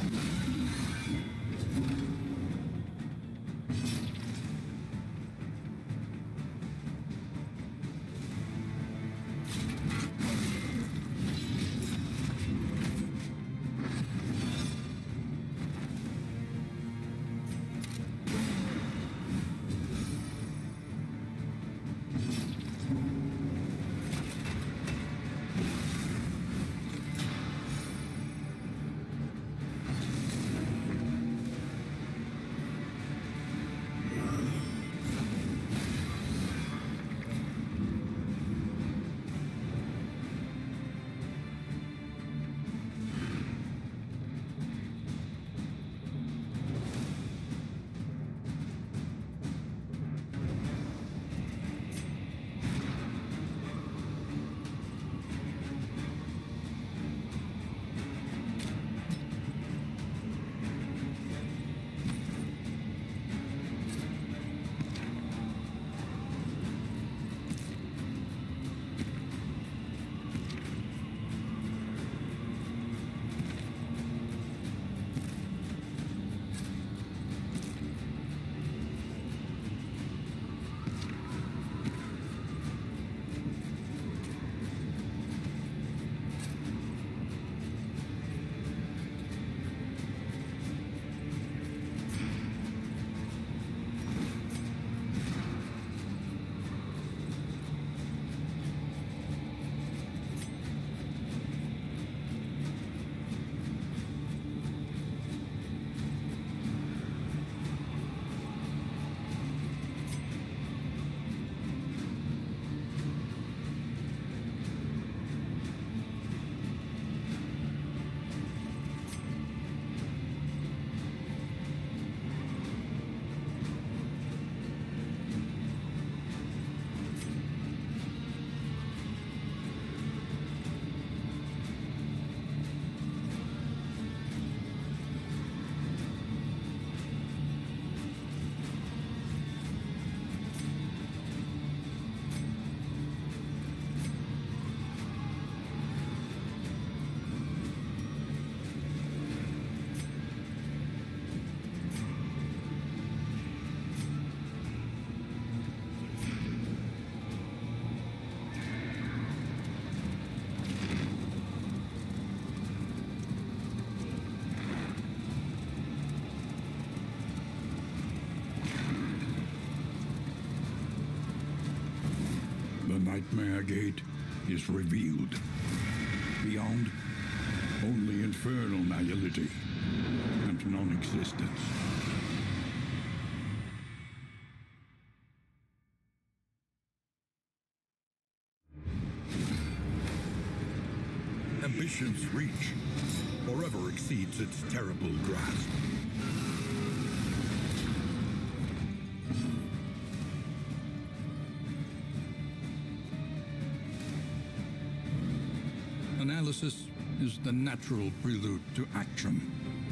The Nightmare Gate is revealed. Beyond, only infernal nihility and non-existence. ambition's reach forever exceeds its terrible grasp. Analysis is the natural prelude to action.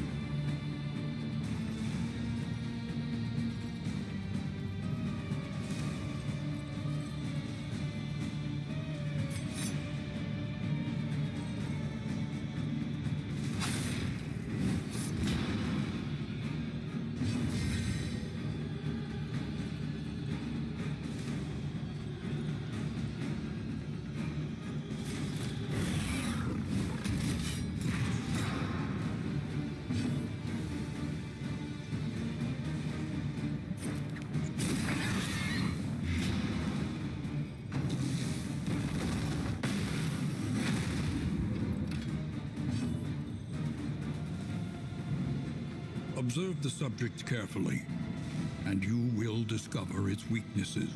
Observe the subject carefully, and you will discover its weaknesses.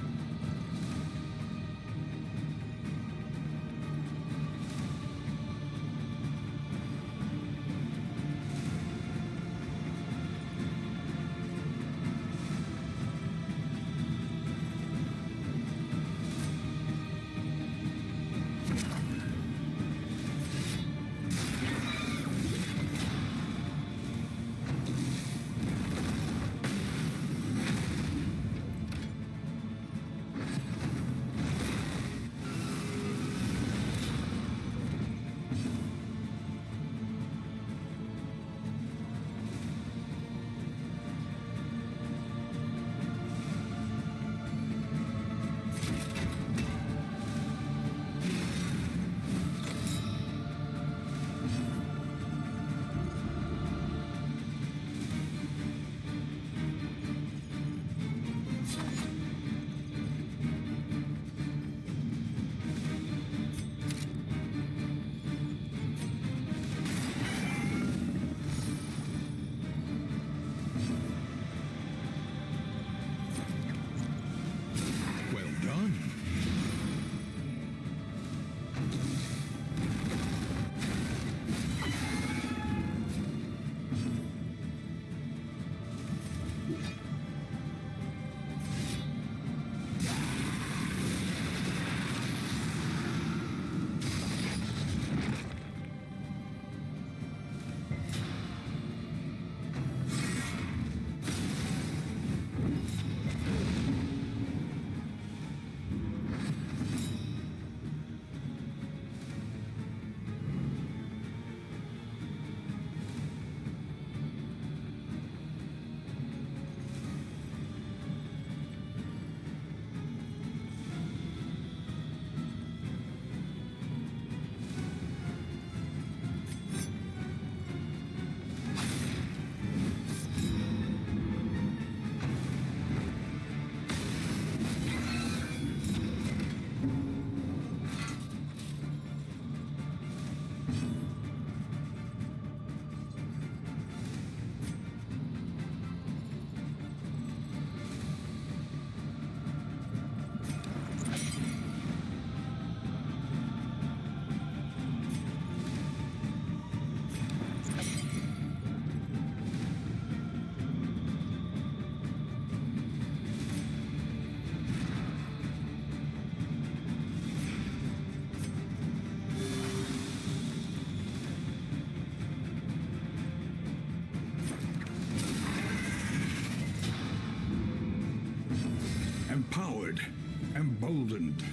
Empowered, emboldened.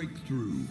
break through.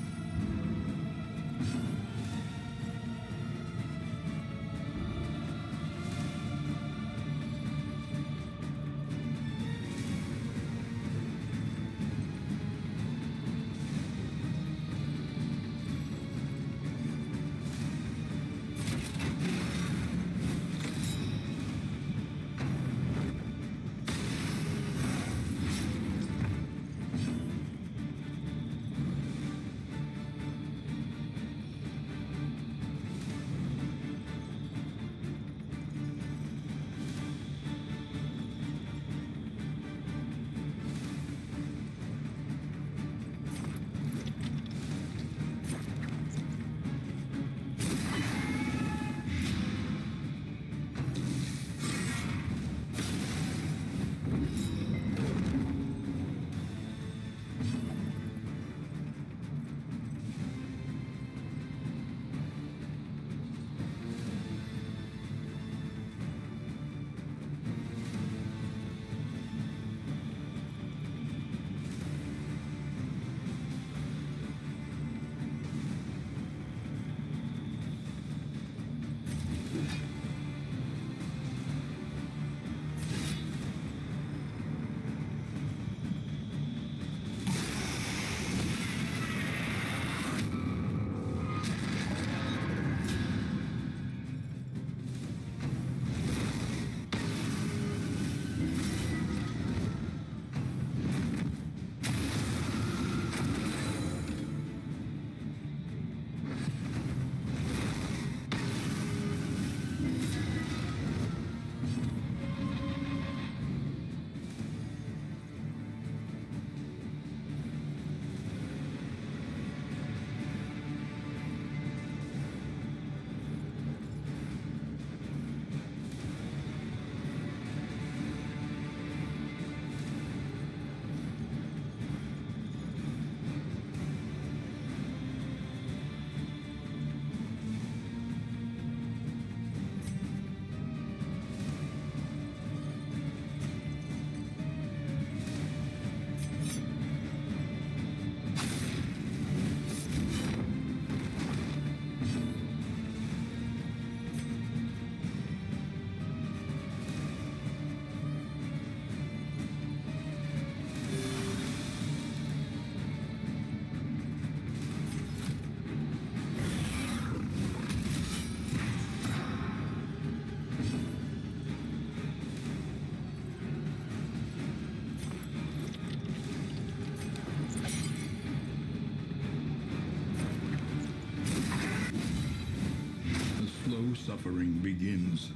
Suffering begins.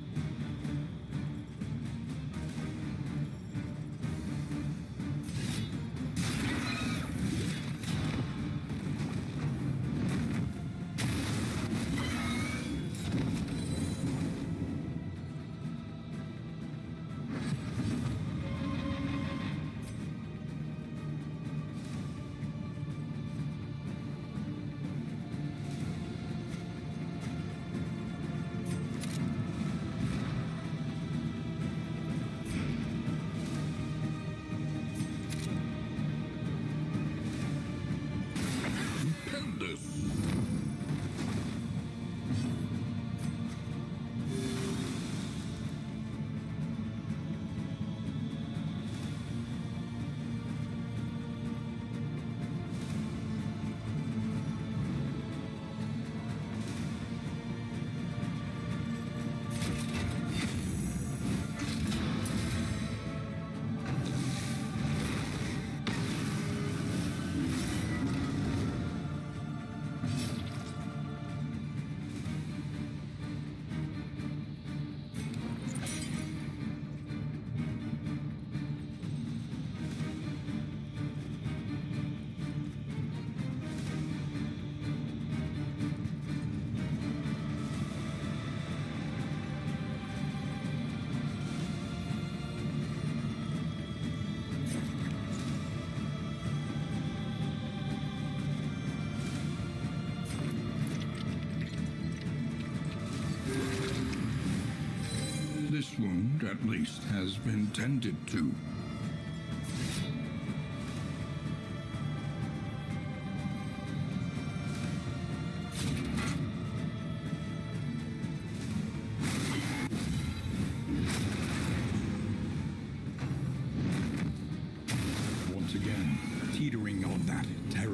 This wound, at least, has been tended to.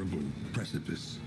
inexorable precipice.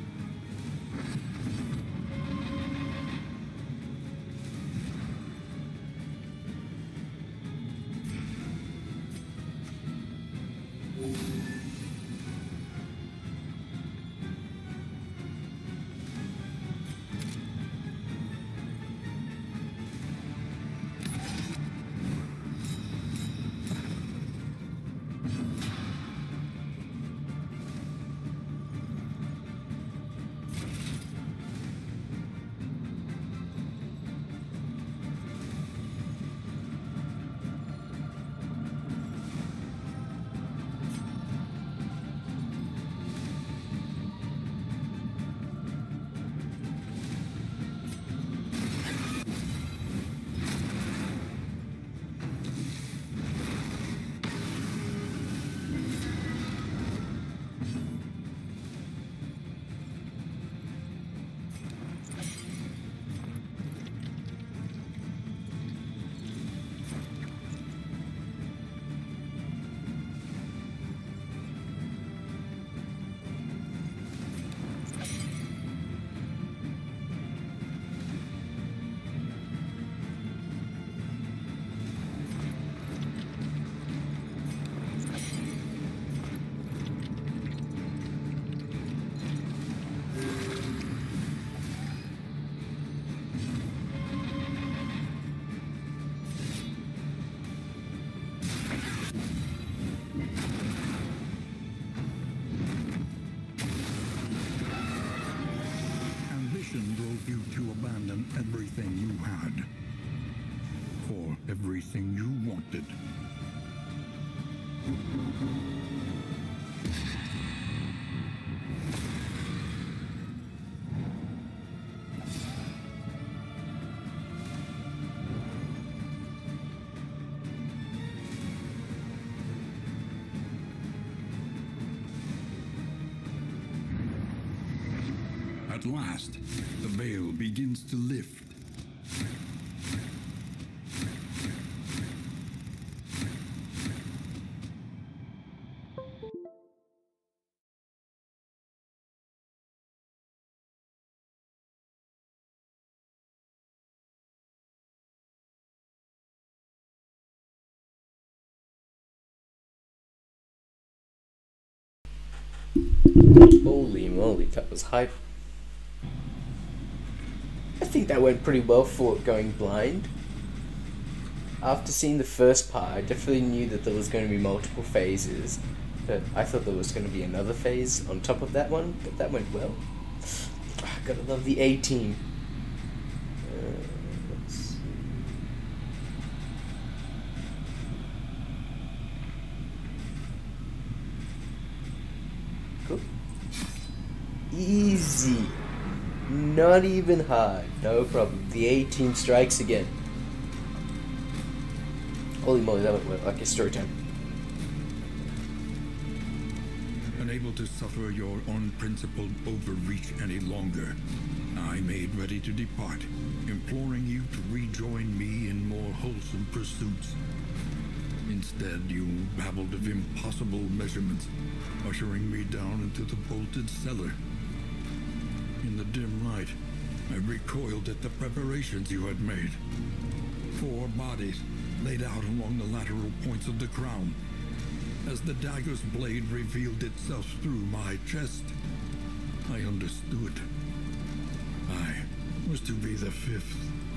Drove you to abandon everything you had for everything you wanted. At last, the veil begins to lift. Holy moly, that was hype. I think that went pretty well for going blind. After seeing the first part, I definitely knew that there was going to be multiple phases, but I thought there was going to be another phase on top of that one, but that went well. Gotta love the A-team. Let's see. Cool. Easy. Not even hard. No problem. The A-team strikes again. Holy moly, that went well. Okay, story time. Unable to suffer your unprincipled overreach any longer, I made ready to depart, imploring you to rejoin me in more wholesome pursuits. Instead, you babbled of impossible measurements, ushering me down into the bolted cellar. In the dim light, I recoiled at the preparations you had made. 4 bodies laid out along the lateral points of the crown. As the dagger's blade revealed itself through my chest, I understood. I was to be the 5th.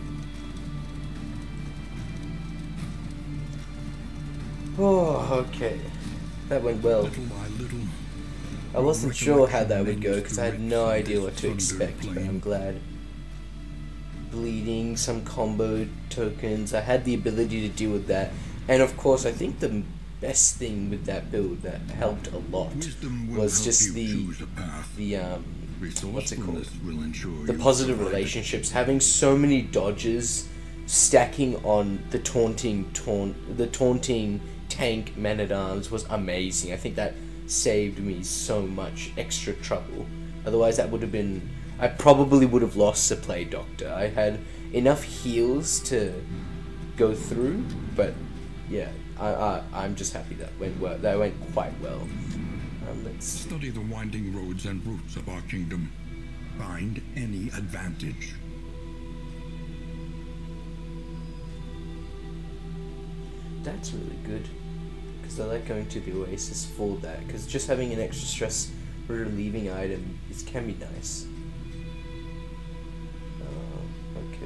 Oh, okay. That went well. Little by little, I wasn't sure how that would go because I had no idea what to expect, but I'm glad. Bleeding, some combo tokens, I had the ability to deal with that. And of course, I think the best thing with that build that helped a lot was just the what's it called? The positive relationships. Having so many dodges stacking on the taunting tank man-at-arms was amazing. I think that saved me so much extra trouble. Otherwise that would have been, I probably would have lost the play doctor. I had enough heals to go through, but yeah, I'm just happy that went quite well. Let's see. Study the winding roads and routes of our kingdom. Find any advantage. That's really good. Because I like going to the Oasis for that. Because just having an extra stress relieving item can be nice. Okay.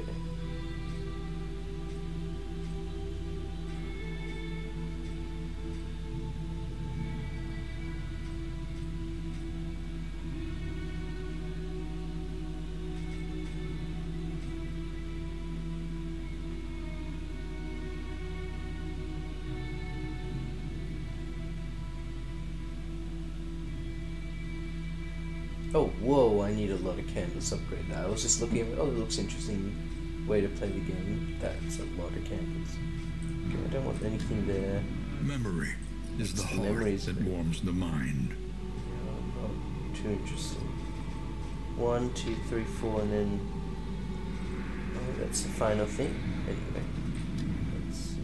Oh, whoa, I need a lot of candles upgrade that. I was just looking at it, oh, it looks interesting way to play the game. That's a lot of candles. Okay, I don't want anything there. Memory is the heart memories that warms the mind. Not too interesting. 1, 2, 3, 4, and then... Oh, that's the final thing. Anyway. Let's see.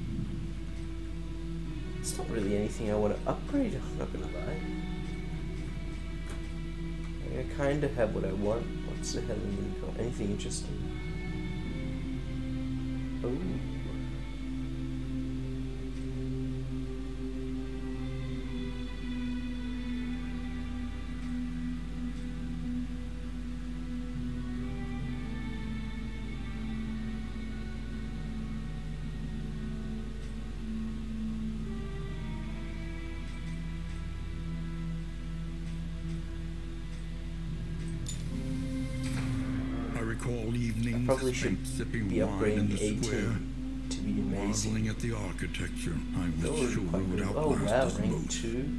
It's not really anything I want to upgrade, I'm not gonna lie. I kind of have what I want. What's the hell am I going to call? Anything interesting? Oh. All evenings Probably should sipping be wine in upgrading the square, 18 to be amazing. marveling at the architecture. I was sure Quite would good. outlast Oh wow, us rank both. 2.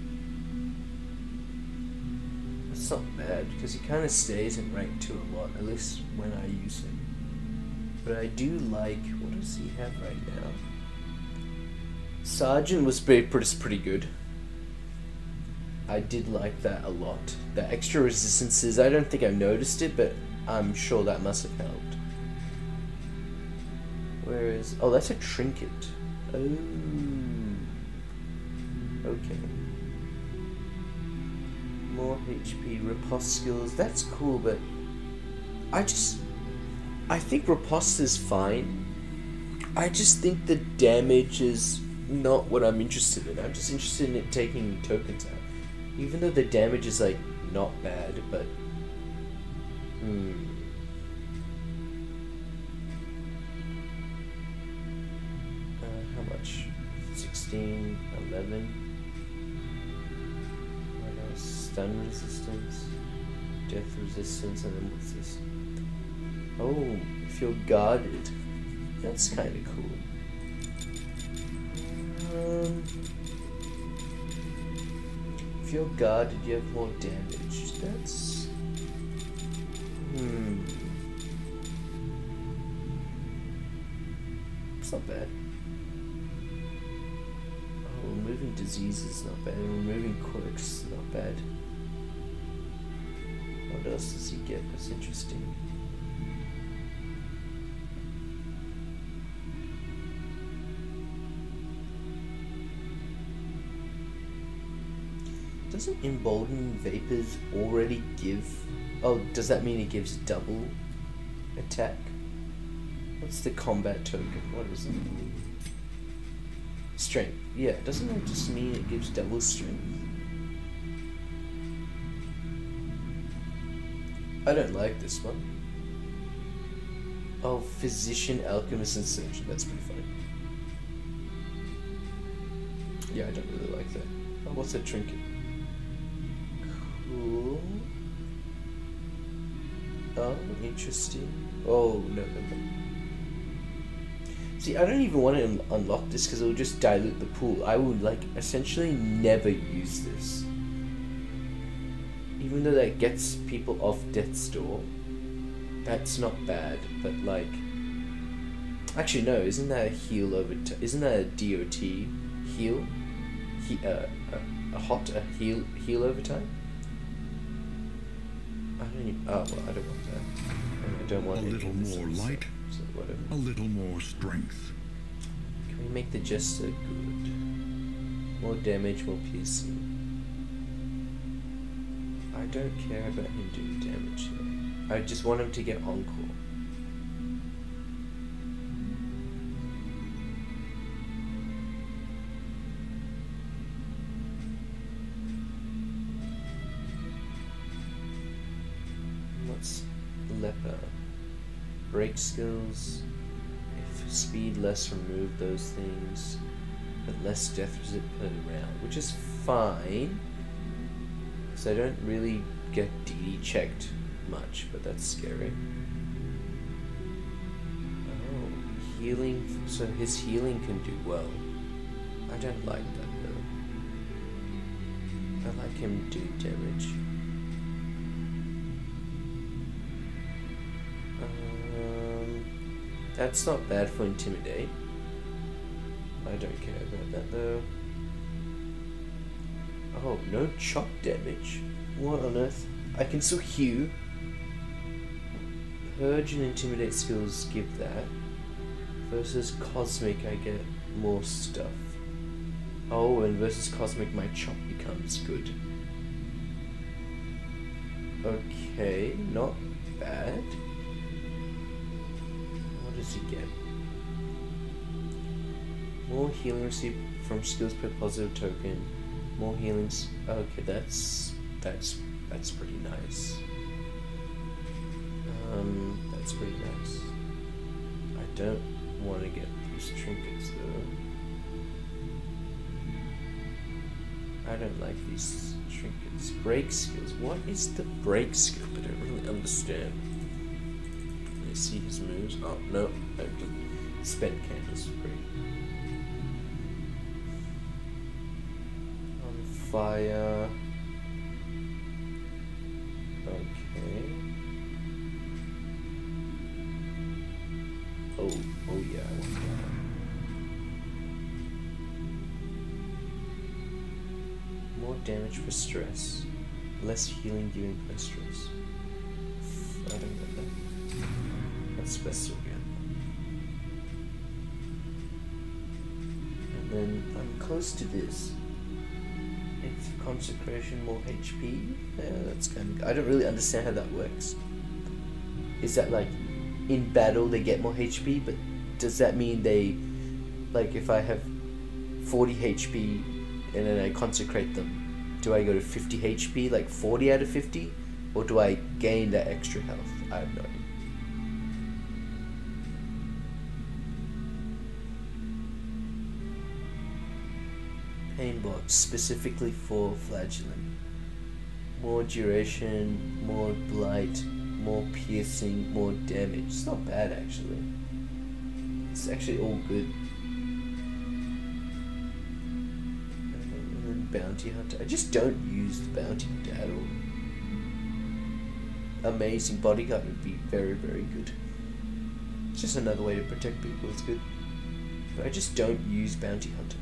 That's not bad, because he kind of stays in rank 2 a lot, at least when I use him. But I do like, what does he have right now? Sergeant was pretty good. I did like that a lot. The extra resistances, I don't think I've noticed it, but I'm sure that must have helped. Where is... Oh, that's a trinket. Oh. Okay. More HP, riposte skills. That's cool, but... I think riposte is fine. I just think the damage is not what I'm interested in. I'm just interested in it taking tokens out. Even though the damage is, like, not bad, but... how much? 16, 11. What else? Stun resistance, death resistance, and then what's this? Oh, if you're guarded. That's kind of cool. If you're guarded, you have more damage. That's... It's not bad. Oh, removing disease is not bad. Removing quirks is not bad. What else does he get that's interesting? Doesn't emboldening vapors already give... Oh, does that mean it gives double attack? What's the combat token? What is it? Strength. Yeah, doesn't it just mean it gives double strength? I don't like this one. Oh, Physician, Alchemist, and Surgeon. That's pretty funny. Yeah, I don't really like that. Oh, what's a trinket? Cool. Oh, interesting. Oh, no. See, I don't even want to unlock this because it will just dilute the pool. I would, like, essentially never use this. Even though that gets people off death's door, that's not bad, but, like... Actually, no, isn't that a heal over... Isn't that a DOT heal? A heal over time? I don't even... Oh, well, I don't want that. I don't want a little more light, so whatever. a little more strength. Can we make the Jester good? More damage, more piercing. I don't care about him doing damage though. I just want him to get Encore. What's Leper? Break skills. If speed less, remove those things. But less deficit per round, which is fine. Because I don't really get DD checked much, but that's scary. Oh, healing. So his healing can do well. I don't like that though. I like him doing damage. That's not bad for Intimidate. I don't care about that though. Oh, no chop damage. What on earth? I can still hew. Purge and Intimidate skills give that. Versus Cosmic I get more stuff. Oh, and versus Cosmic my chop becomes good. Okay, not bad. What does he get? More healing received from skills per positive token. More healings. Okay, that's pretty nice. That's pretty nice. I don't want to get these trinkets though. I don't like these trinkets. Break skills. What is the break skill? I don't really understand. Let's see his moves. Oh no, I did. Spent candles free. On fire. Okay. Oh yeah, I want that. More damage for stress. Less healing given per stress. I don't get that. That's best again. And then I'm close to this. Eighth consecration, more HP. Yeah, that's kind of. I don't really understand how that works. Is that like in battle they get more HP, but does that mean they, like, if I have 40 HP and then I consecrate them, do I go to 50 HP, like 40 out of 50, or do I gain that extra health? I have no idea. Pain box specifically for Flagellant. More duration, more blight, more piercing, more damage. It's not bad actually. It's actually all good. And then Bounty Hunter. I just don't use the Bounty Hunter at all. Amazing Bodyguard would be very, very good. It's just another way to protect people. It's good. But I just don't use Bounty Hunter.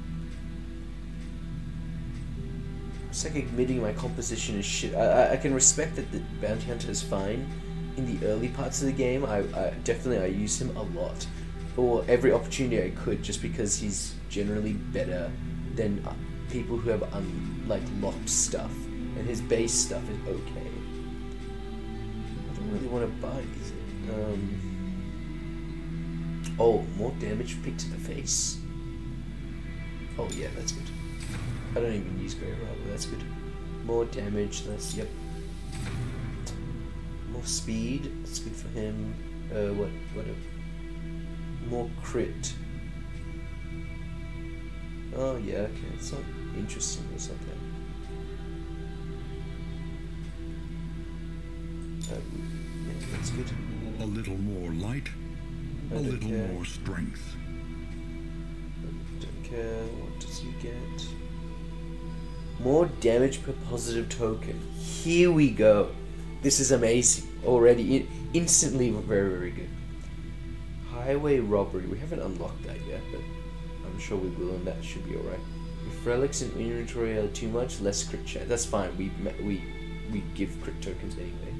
It's like admitting my composition is shit. I can respect that the Bounty Hunter is fine in the early parts of the game. I definitely use him a lot, or every opportunity I could, just because he's generally better than people who have locked stuff, and his base stuff is okay. I don't really want to buy anything. Oh, more damage pick to the face. Oh yeah, that's good. I don't even use Grey Rubber, that's good. More damage, that's, yep. More speed, that's good for him. More crit. Oh yeah, okay, it's not interesting or something. Yeah, that's good. A little more light, a little more strength. Don't care, what does he get? More damage per positive token. Here we go. This is amazing. Already, instantly very, very good. Highway robbery. We haven't unlocked that yet, but I'm sure we will, and that should be alright. If relics in inventory are too much, less crit chance. That's fine. We give crit tokens anyway.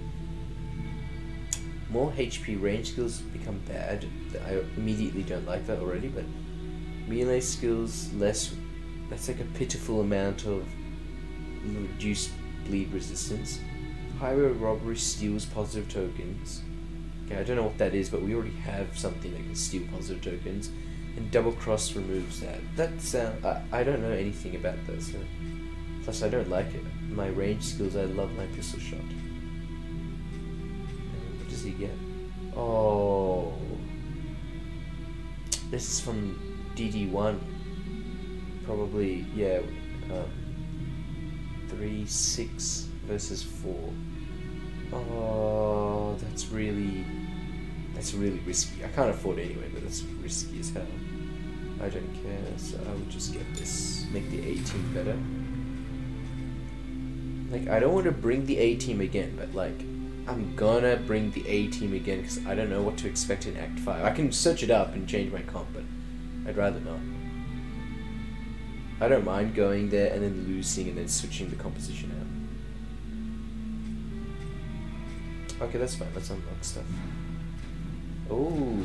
More HP range skills become bad. I immediately don't like that already, but melee skills less. That's like a pitiful amount of reduced bleed resistance. Highway robbery steals positive tokens. Okay, I don't know what that is, but we already have something that can steal positive tokens. And double cross removes that. That's I don't know anything about that, so plus I don't like it. My range skills, I love my pistol shot. And what does he get? Oh, this is from DD1. Probably, yeah. 3, 6 versus 4. Oh, that's really risky. I can't afford it anyway, but that's risky as hell. I don't care, so I will just get this. Make the A-team better. Like, I don't want to bring the A-team again, but like, I'm gonna bring the A-team again because I don't know what to expect in Act 5. I can search it up and change my comp, but I'd rather not. I don't mind going there and then losing and then switching the composition out. Okay, that's fine. Let's unlock stuff. Oh,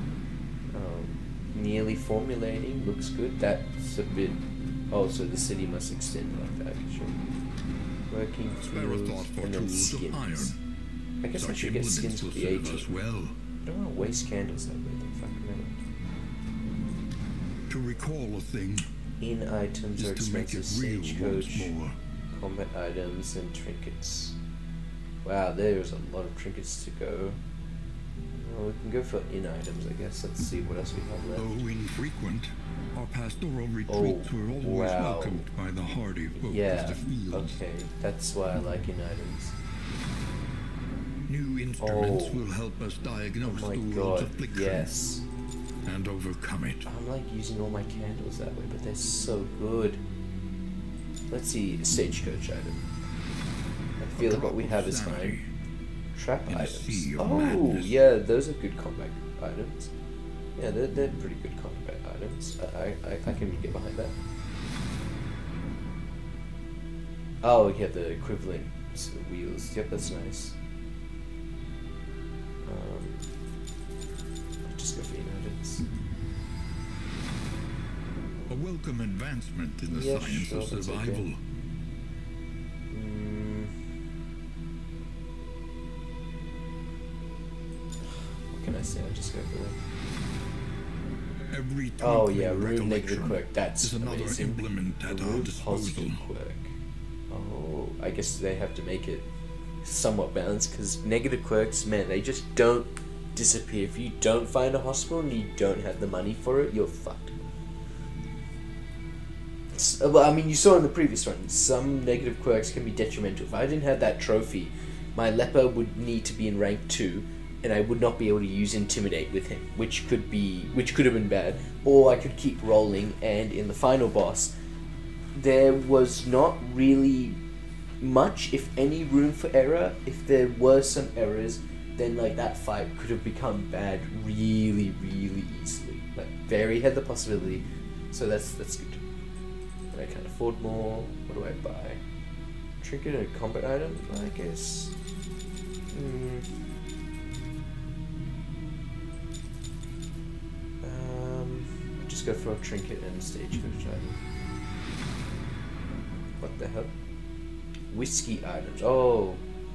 nearly formulating. Looks good. That's a bit... Oh, so the city must extend like that. Sure. Working tools and then skins. I guess I should get skins for the 18. Well. I don't want to waste candles that way. Then fuck remember. To recall a thing In items are is to make expensive. it real Stagecoach, once more. combat items, and trinkets. Wow, there's a lot of trinkets to go. Well, we can go for in items, I guess. Let's see what else we have left. Though infrequent, our pastoral retreats were always welcomed by the hardy folk of the fields. Okay, that's why I like in items. New instruments will help us diagnose Oh my the world's god, affliction yes. and overcome it. I'm like using all my candles that way, but they're so good. Let's see, stagecoach item. I feel like what we have is fine. Trap items. Oh, madness. yeah, those are good combat items. Yeah, they're pretty good combat items. I can get behind that. Oh, yeah, the equivalent wheels. Yep, that's nice. I'll just go for items. A welcome advancement in the Yeah, science sure, of that's survival. okay. What can I say? I'll just go for that. Every Oh yeah, twinkling remove negative recollection quirk. That's is another amazing. implement at our Remove disposal. positive quirk. Oh, I guess they have to make it somewhat balanced because negative quirks, man, they just don't disappear. If you don't find a hospital and you don't have the money for it, you're fucked. Well, I mean, you saw in the previous one, some negative quirks can be detrimental. If I didn't have that trophy, my leper would need to be in rank 2, and I would not be able to use Intimidate with him, which could have been bad. Or I could keep rolling, and in the final boss, there was not really much, if any, room for error. If there were some errors, then like that fight could have become bad really, really easily. Like, very had the possibility, so that's good. I can't afford more. What do I buy? Trinket and a combat item, I guess. I'll just go for a trinket and a stagecoach item. What the hell? Whiskey items. Oh.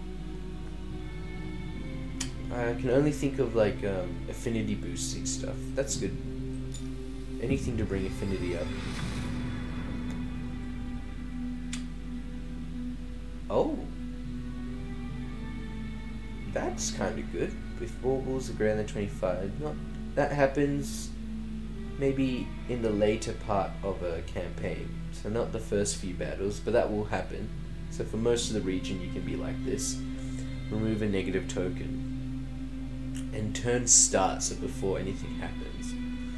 I can only think of like affinity boosting stuff. That's good. Anything to bring affinity up. Oh, that's kind of good. With baubles are greater than 25. Not that happens maybe in the later part of a campaign. So not the first few battles, but that will happen. So for most of the region, you can be like this. Remove a negative token, and turn start so before anything happens.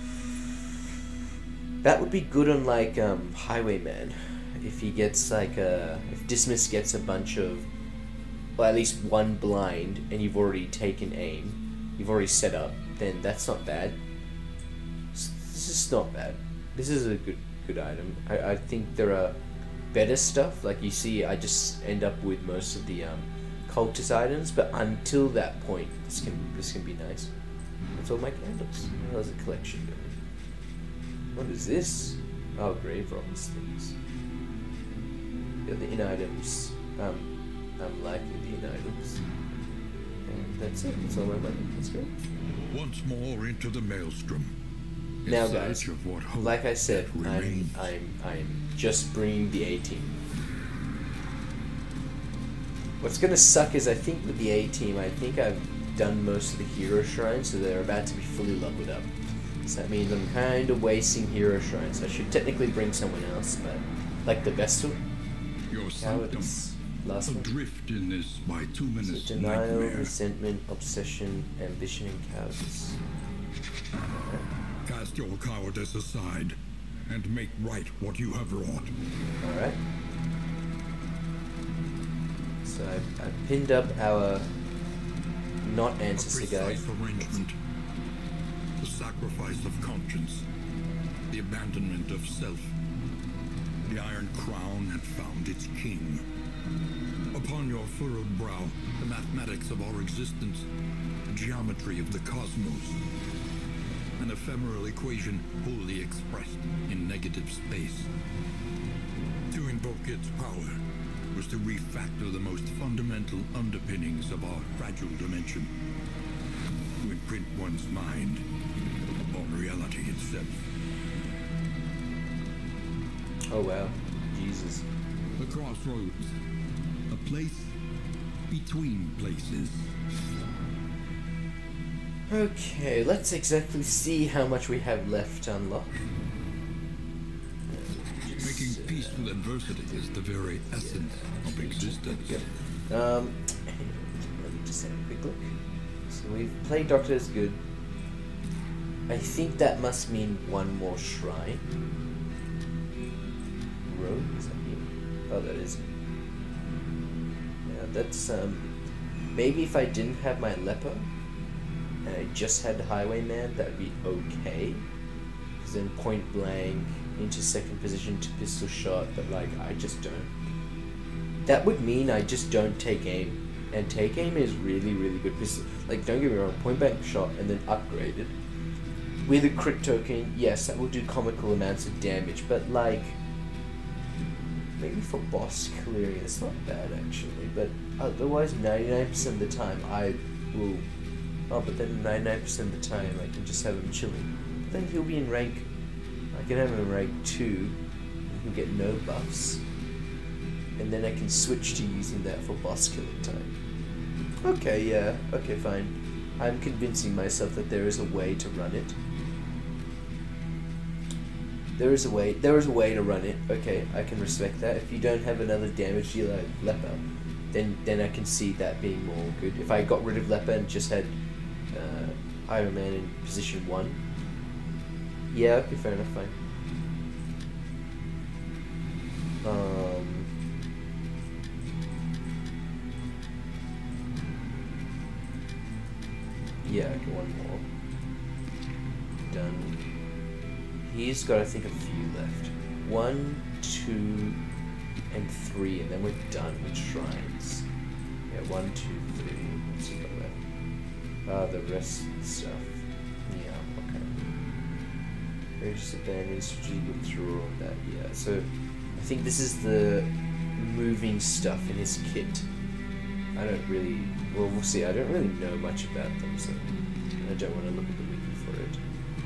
That would be good on like Highwayman. If he gets like if Dismiss gets a bunch of, well, at least one blind, and you've already taken aim, you've already set up, then that's not bad. This is not bad. This is a good item. I think there are better stuff. Like you see, I just end up with most of the cultist items, but until that point, this can be nice. That's all my candles. Oh, there's a collection going. What is this? Oh, grave robbers things. Yeah, the in items. liking the items. And that's it. That's all my money. That's great. Once more into the maelstrom. In Now, search guys, of what hope like I said, remains. I'm just bringing the A-team. What's gonna suck is I think with the A-team, I think I've done most of the hero shrines, so they're about to be fully leveled up. So that means I'm kind of wasting hero shrines. I should technically bring someone else, but like the Vestal. Your sanctum, Cowardice. Last one. adrift in this bituminous So denial, nightmare. resentment, obsession, ambition, and cowardice. Cast your cowardice aside and make right what you have wrought. Alright. So I've pinned up our not A ancestor guide. precise arrangement. The sacrifice of conscience. The abandonment of self. The Iron Crown had found its king. Upon your furrowed brow, the mathematics of our existence, the geometry of the cosmos. An ephemeral equation wholly expressed in negative space. To invoke its power was to refactor the most fundamental underpinnings of our fragile dimension. To imprint one's mind upon reality itself. Oh wow. Jesus. The crossroads. A place between places. Okay, let's exactly see how much we have left to unlock. Making peace with adversity is the very essence of existence. Let me just have a quick look. So we've played Doctor is good. I think that must mean one more shrine. Road? Is that you? Oh, that is. Yeah, that's maybe if I didn't have my leper and I just had the highwayman, that'd be okay. Because then point blank into second position to pistol shot, but like I just don't. That would mean I just don't take aim, and take aim is really good pistol. Like don't get me wrong, point blank shot and then upgraded with a crit token. Yes, that will do comical amounts of damage, but like maybe for boss clearing it's not bad actually. But otherwise, 99% of the time I will. Oh, but then 99% of the time I can just have him chilling. But then he'll be in rank. I can have him in rank 2, and he'll get no buffs. And then I can switch to using that for boss killing time. Okay, yeah, okay, fine. I'm convincing myself that there is a way to run it. There is a way to run it. Okay, I can respect that. If you don't have another damage dealer like Leper, then I can see that being more good. If I got rid of Leper and just had Iron Man in position 1. Yeah, okay, fair enough, fine. Yeah, okay, one more. Done. He's got, I think, a few left. 1, 2, and 3, and then we're done with shrines. Yeah, 1, 2, 3. What's he got left? The rest stuff. Yeah, okay. Very just abandoned, strategic through all of that, yeah. So, I think this is the moving stuff in his kit. I don't really, well, we'll see. I don't really know much about them, so I don't want to look at the wiki for it.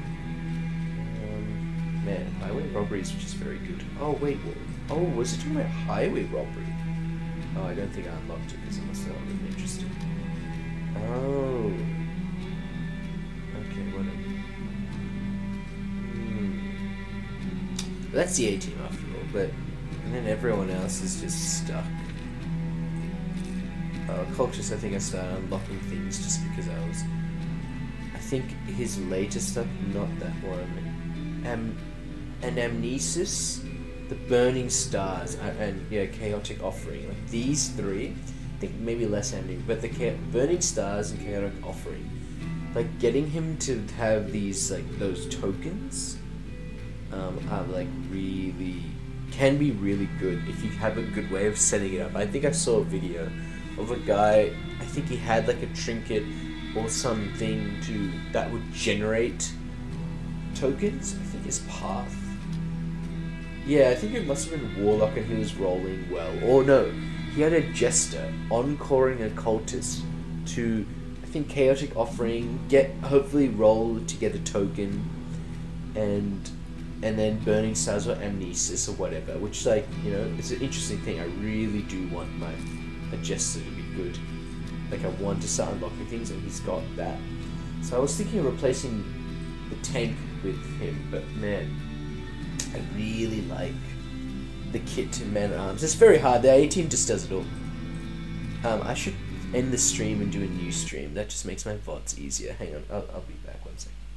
Man, highway robberies, which is very good. Oh, wait, oh, was it talking about highway robbery? Oh, I don't think I unlocked it because it must not have been interesting. Oh. Okay, whatever. That's the A-team after all, but and then everyone else is just stuck. Cultist, I think I started unlocking things just because I think his latest stuff, not that one. Anamnesis, the Burning Stars, and yeah, Chaotic Offering. Like these three, I think maybe less Amnesia, but the Burning Stars and Chaotic Offering, like getting him to have these like those tokens, are like can be really good if you have a good way of setting it up. I think I saw a video of a guy. I think he had like a trinket or something that would generate tokens. I think his path. Yeah, I think it must have been Warlock and he was rolling well. Or no, he had a jester encoring a cultist to, I think, chaotic offering, hopefully roll to get a token, and then burning stars or amnesis or whatever, which, like, you know, it's an interesting thing. I really do want a jester to be good. Like, I want to start unlocking things, and he's got that. So I was thinking of replacing the tank with him, but man, I really like the kit in Man at Arms. It's very hard. The A team just does it all. I should end the stream and do a new stream. That just makes my VODs easier. Hang on, I'll be back 1 second.